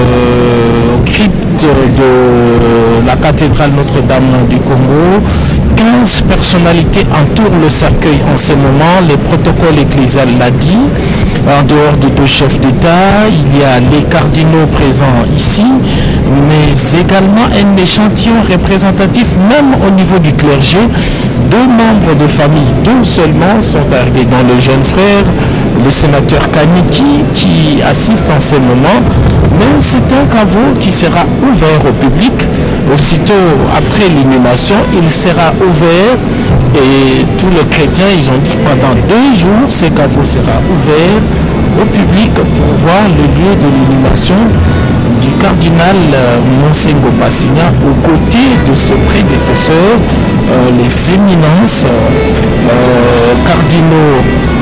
euh, au crypte de la cathédrale Notre-Dame du Congo. quinze personnalités entourent le cercueil en ce moment. Les protocoles ecclésial l'a dit. En dehors des deux chefs d'État, il y a les cardinaux présents ici, mais également un échantillon représentatif, même au niveau du clergé. Deux membres de famille, deux seulement, sont arrivés, dans le jeune frère, le sénateur Kaniki, qui assiste en ce moment. Mais c'est un caveau qui sera ouvert au public. Aussitôt après l'inhumation, il sera ouvert et tous les chrétiens, ils ont dit pendant deux jours, ce caveau sera ouvert au public pour voir le lieu de l'inhumation du cardinal Monsengo Passigna aux côtés de ce prédécesseur, euh, les éminences euh, cardinaux,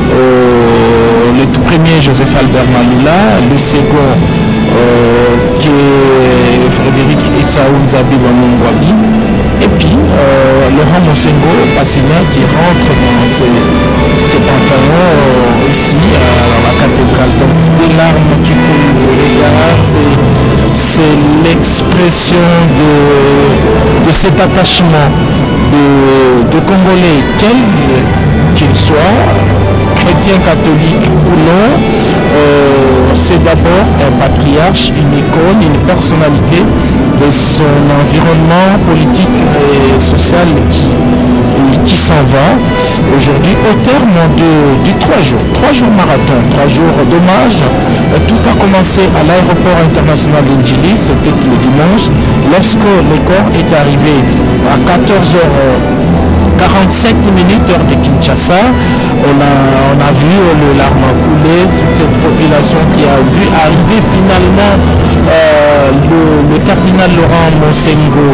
euh, le tout premier Joseph Albert Malula, le second euh, qui est Frédéric Etsaou Nzabi Wamungwabi, et puis euh, Laurent Monsengo Passigna qui rentre dans ses, ses pantalons euh, ici à la cathédrale. Donc des larmes qui coulent de regard, c'est l'expression de, de cet attachement de, de Congolais, quel qu'il soit, chrétien, catholique ou non. Euh, c'est d'abord un patriarche, une icône, une personnalité de son environnement politique et social qui, qui s'en va aujourd'hui au terme de, de trois jours, trois jours marathon, trois jours d'hommage. Tout a commencé à l'aéroport international d'Indjili, c'était le dimanche, lorsque le corps est arrivé à quatorze heures quarante-sept minutes heure de Kinshasa. On a, on a vu le larme couler, toute cette population qui a vu arriver finalement euh, le, le cardinal Laurent Monsengo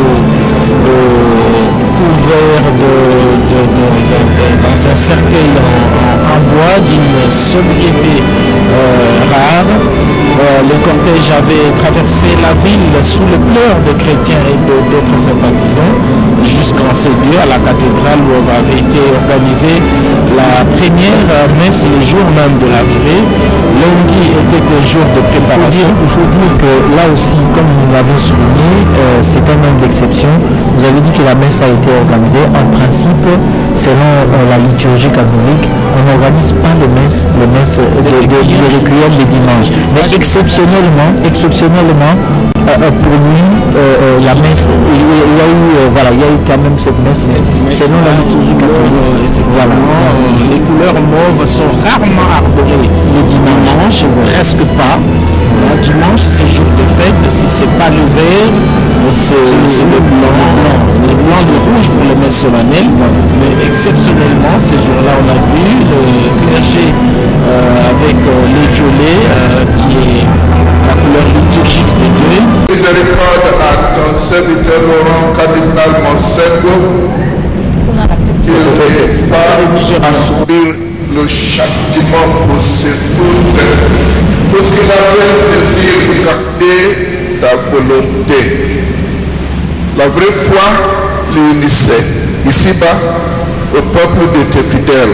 euh, couvert de, de, de, de, de, dans un cercueil en, en bois d'une sobriété euh, rare. Euh, le cortège avait traversé la ville sous le pleur de chrétiens et d'autres sympathisants jusqu'en ces lieux, à la cathédrale où avait été organisée la première messe le jour même de l'arrivée. Lundi était un jour de préparation. Il faut dire, il faut dire que là aussi, comme nous l'avons souligné, euh, c'est un homme d'exception. Vous avez dit que la messe a été organisée. En principe, selon euh, la liturgie catholique, on n'organise pas les messes, les messes, les, les, les requiem les dimanches. Mais exceptionnellement, exceptionnellement, euh, pour lui, euh, euh, la messe, il, il y a eu, euh, voilà, il y a eu quand même cette messe, cette messe selon la liturgie catholique. Voilà. Euh, les couleurs mauves sont rarement arborées le dimanche, presque pas. Le dimanche, c'est jour de fête. Si c'est pas le vert, c'est le blanc, le blanc, le rouge pour les messes solennelles. Mais exceptionnellement, ces jours-là, on a vu le clergé euh, avec euh, les violets, euh, qui est la couleur liturgique des deux. Miséricorde à ton serviteur Laurent Cardinal Monsengo, qu'il n'ait pas à subir le châtiment pour ses fautes, parce qu'il avait désir de garder ta volonté. La vraie foi l'unissait ici-bas au peuple de tes fidèles.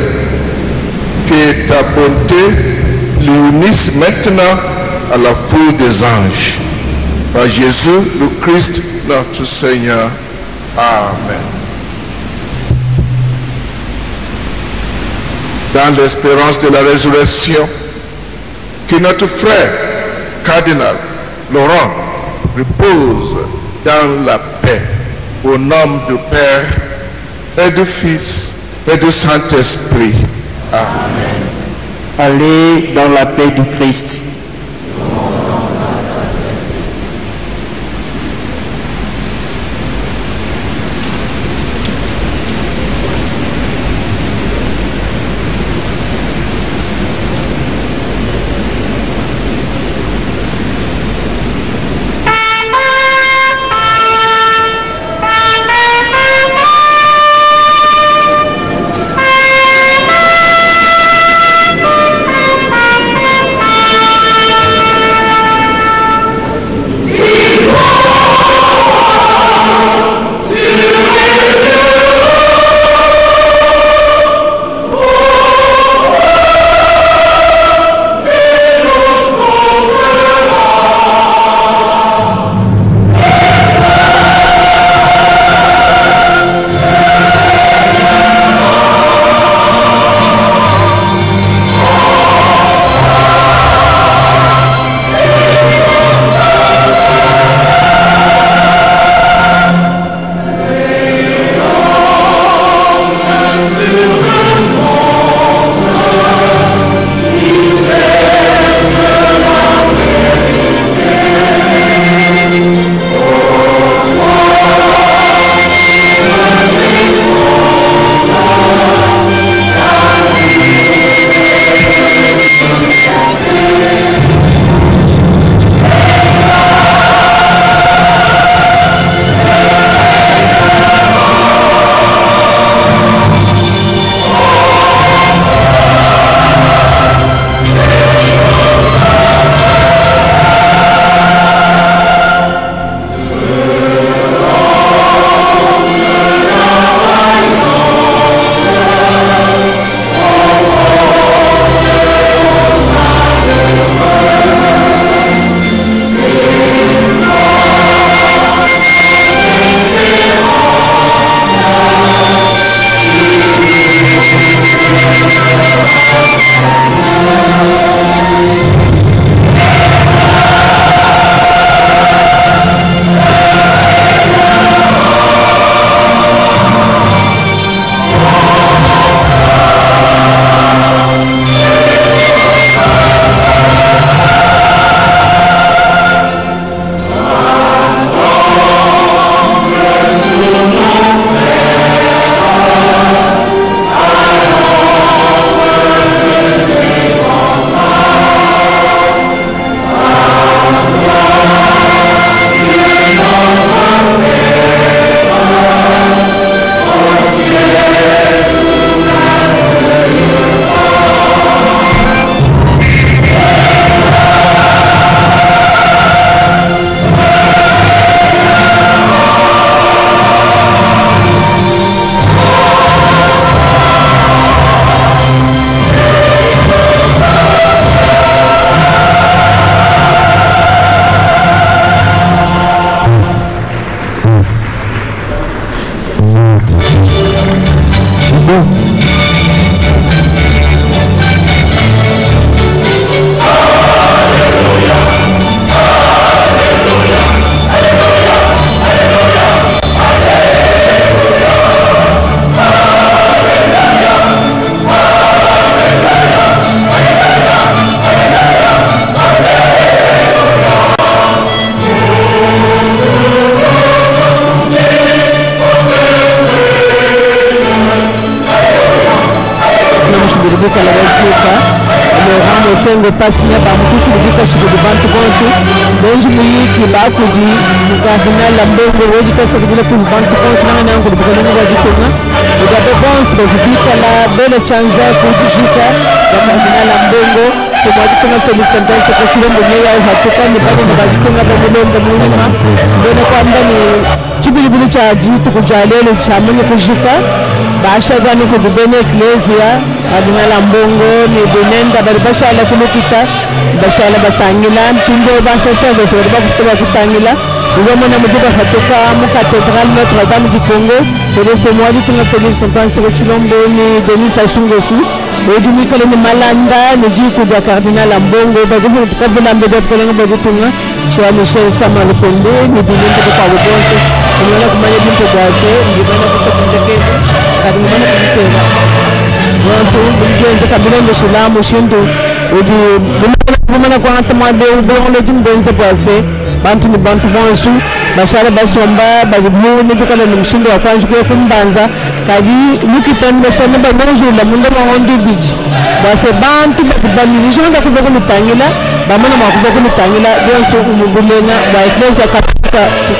Que ta bonté l'unisse maintenant à la foule des anges. Par Jésus le Christ, notre Seigneur. Amen. Dans l'espérance de la résurrection, que notre frère cardinal Laurent repose dans la paix, au nom du Père et du Fils et du Saint-Esprit. Amen. Allez dans la paix du Christ. Thank you. libika la bajuka Laurent Mosengo Pasinya bamukuti libika shikudu bantu bonsu benji muyiki bakuji Cardinal Lambongo woji tasakidile kudu bantu bonsu nanga nangu libika lungu wajitunga Ugabe bonsu bavibika la bele chanza kujishika ya Cardinal Lambongo kumajitunga soli sentense kuchile mwenyewe au hatuka nipade nibajitunga bamulonga mwima mbene kwa mbani chibilibili cha jitu kujalele cha mwenye kujika Basha gani kudubene Ecclesia Cardinal Lambongo ni bunenda bari bashala kulukita bashala batangila mpinde basasa bese bari kutoba kutangila uwe mwana mujiba hatoka mu cathédrale Notre Dame du Congo c'est le mois tunga feli sentence ko chilombo ni Denis Sassou Nguesso oji mikale ni malanda ni jiku ja Cardinal Lambongo baje tukavula mbede ko lenga baje tunga Cheikh Michel Samuel Kombe ni bunenda ko kwa bonse kumana kumanya bintu bwase ni bana kutokeke kadi mwana kutokeka Wansu mgenze kabila mshilamu shindu odi bumana kwa ntamwa de ubongo jimbenze bwase bantu ni bantu bonsu bashara basomba bajibu ni dukala ni mshindo wa kwanza kwa kumbanza kaji lukitan bashana bangozo la munda mahondi biji base bantu bamilisho nda kuza kunitangila bamana makuza kunitangila bonsu umubulenga ba ecclesia katolika.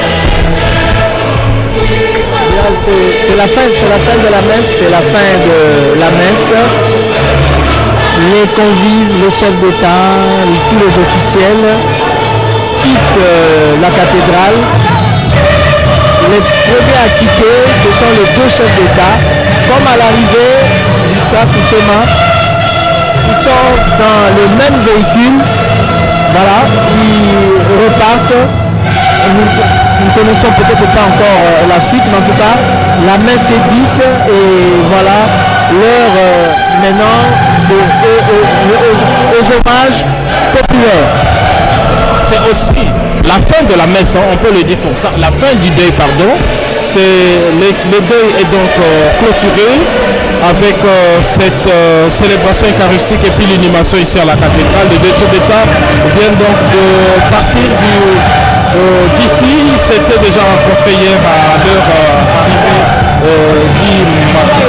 C'est la fin, c'est la fin de la messe, c'est la fin de la messe. Les convives, les chefs d'État, tous les officiels quittent euh, la cathédrale. Les premiers à quitter, ce sont les deux chefs d'État. Comme à l'arrivée d'Issa Kousema, ils sont dans le même véhicule. Voilà, ils repartent. Nous ne connaissons peut-être pas encore euh, la suite, mais en tout cas, la messe est dite et voilà, l'heure euh, maintenant, c'est aux, aux, aux hommages populaires. C'est aussi la fin de la messe, on peut le dire comme ça, la fin du deuil, pardon. Le, le deuil est donc euh, clôturé avec euh, cette euh, célébration eucharistique et puis l'inhumation ici à la cathédrale. Les deux chefs d'État viennent donc de partir du... Euh, d'ici, c'était déjà rencontré hier à leur euh, arrivée euh, du matin.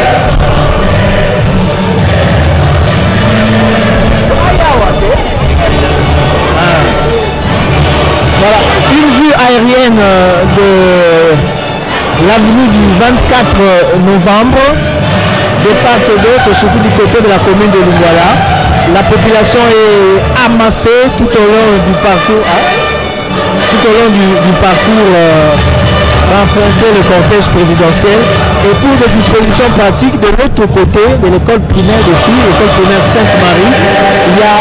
Ah. Voilà, une vue aérienne de l'avenue du vingt-quatre novembre, de part et d'autre, surtout du côté de la commune de Lingwala. La population est amassée tout au long du parcours. Hein? Tout au long du, du parcours euh, rencontrer le cortège présidentiel et pour des dispositions pratiques de l'autre côté de l'école primaire de filles, l'école primaire Sainte-Marie, il y a,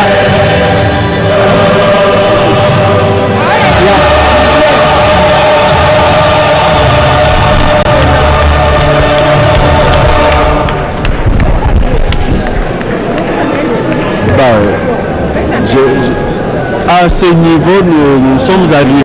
il y a bah, je, je, à ce niveau nous, nous sommes arrivés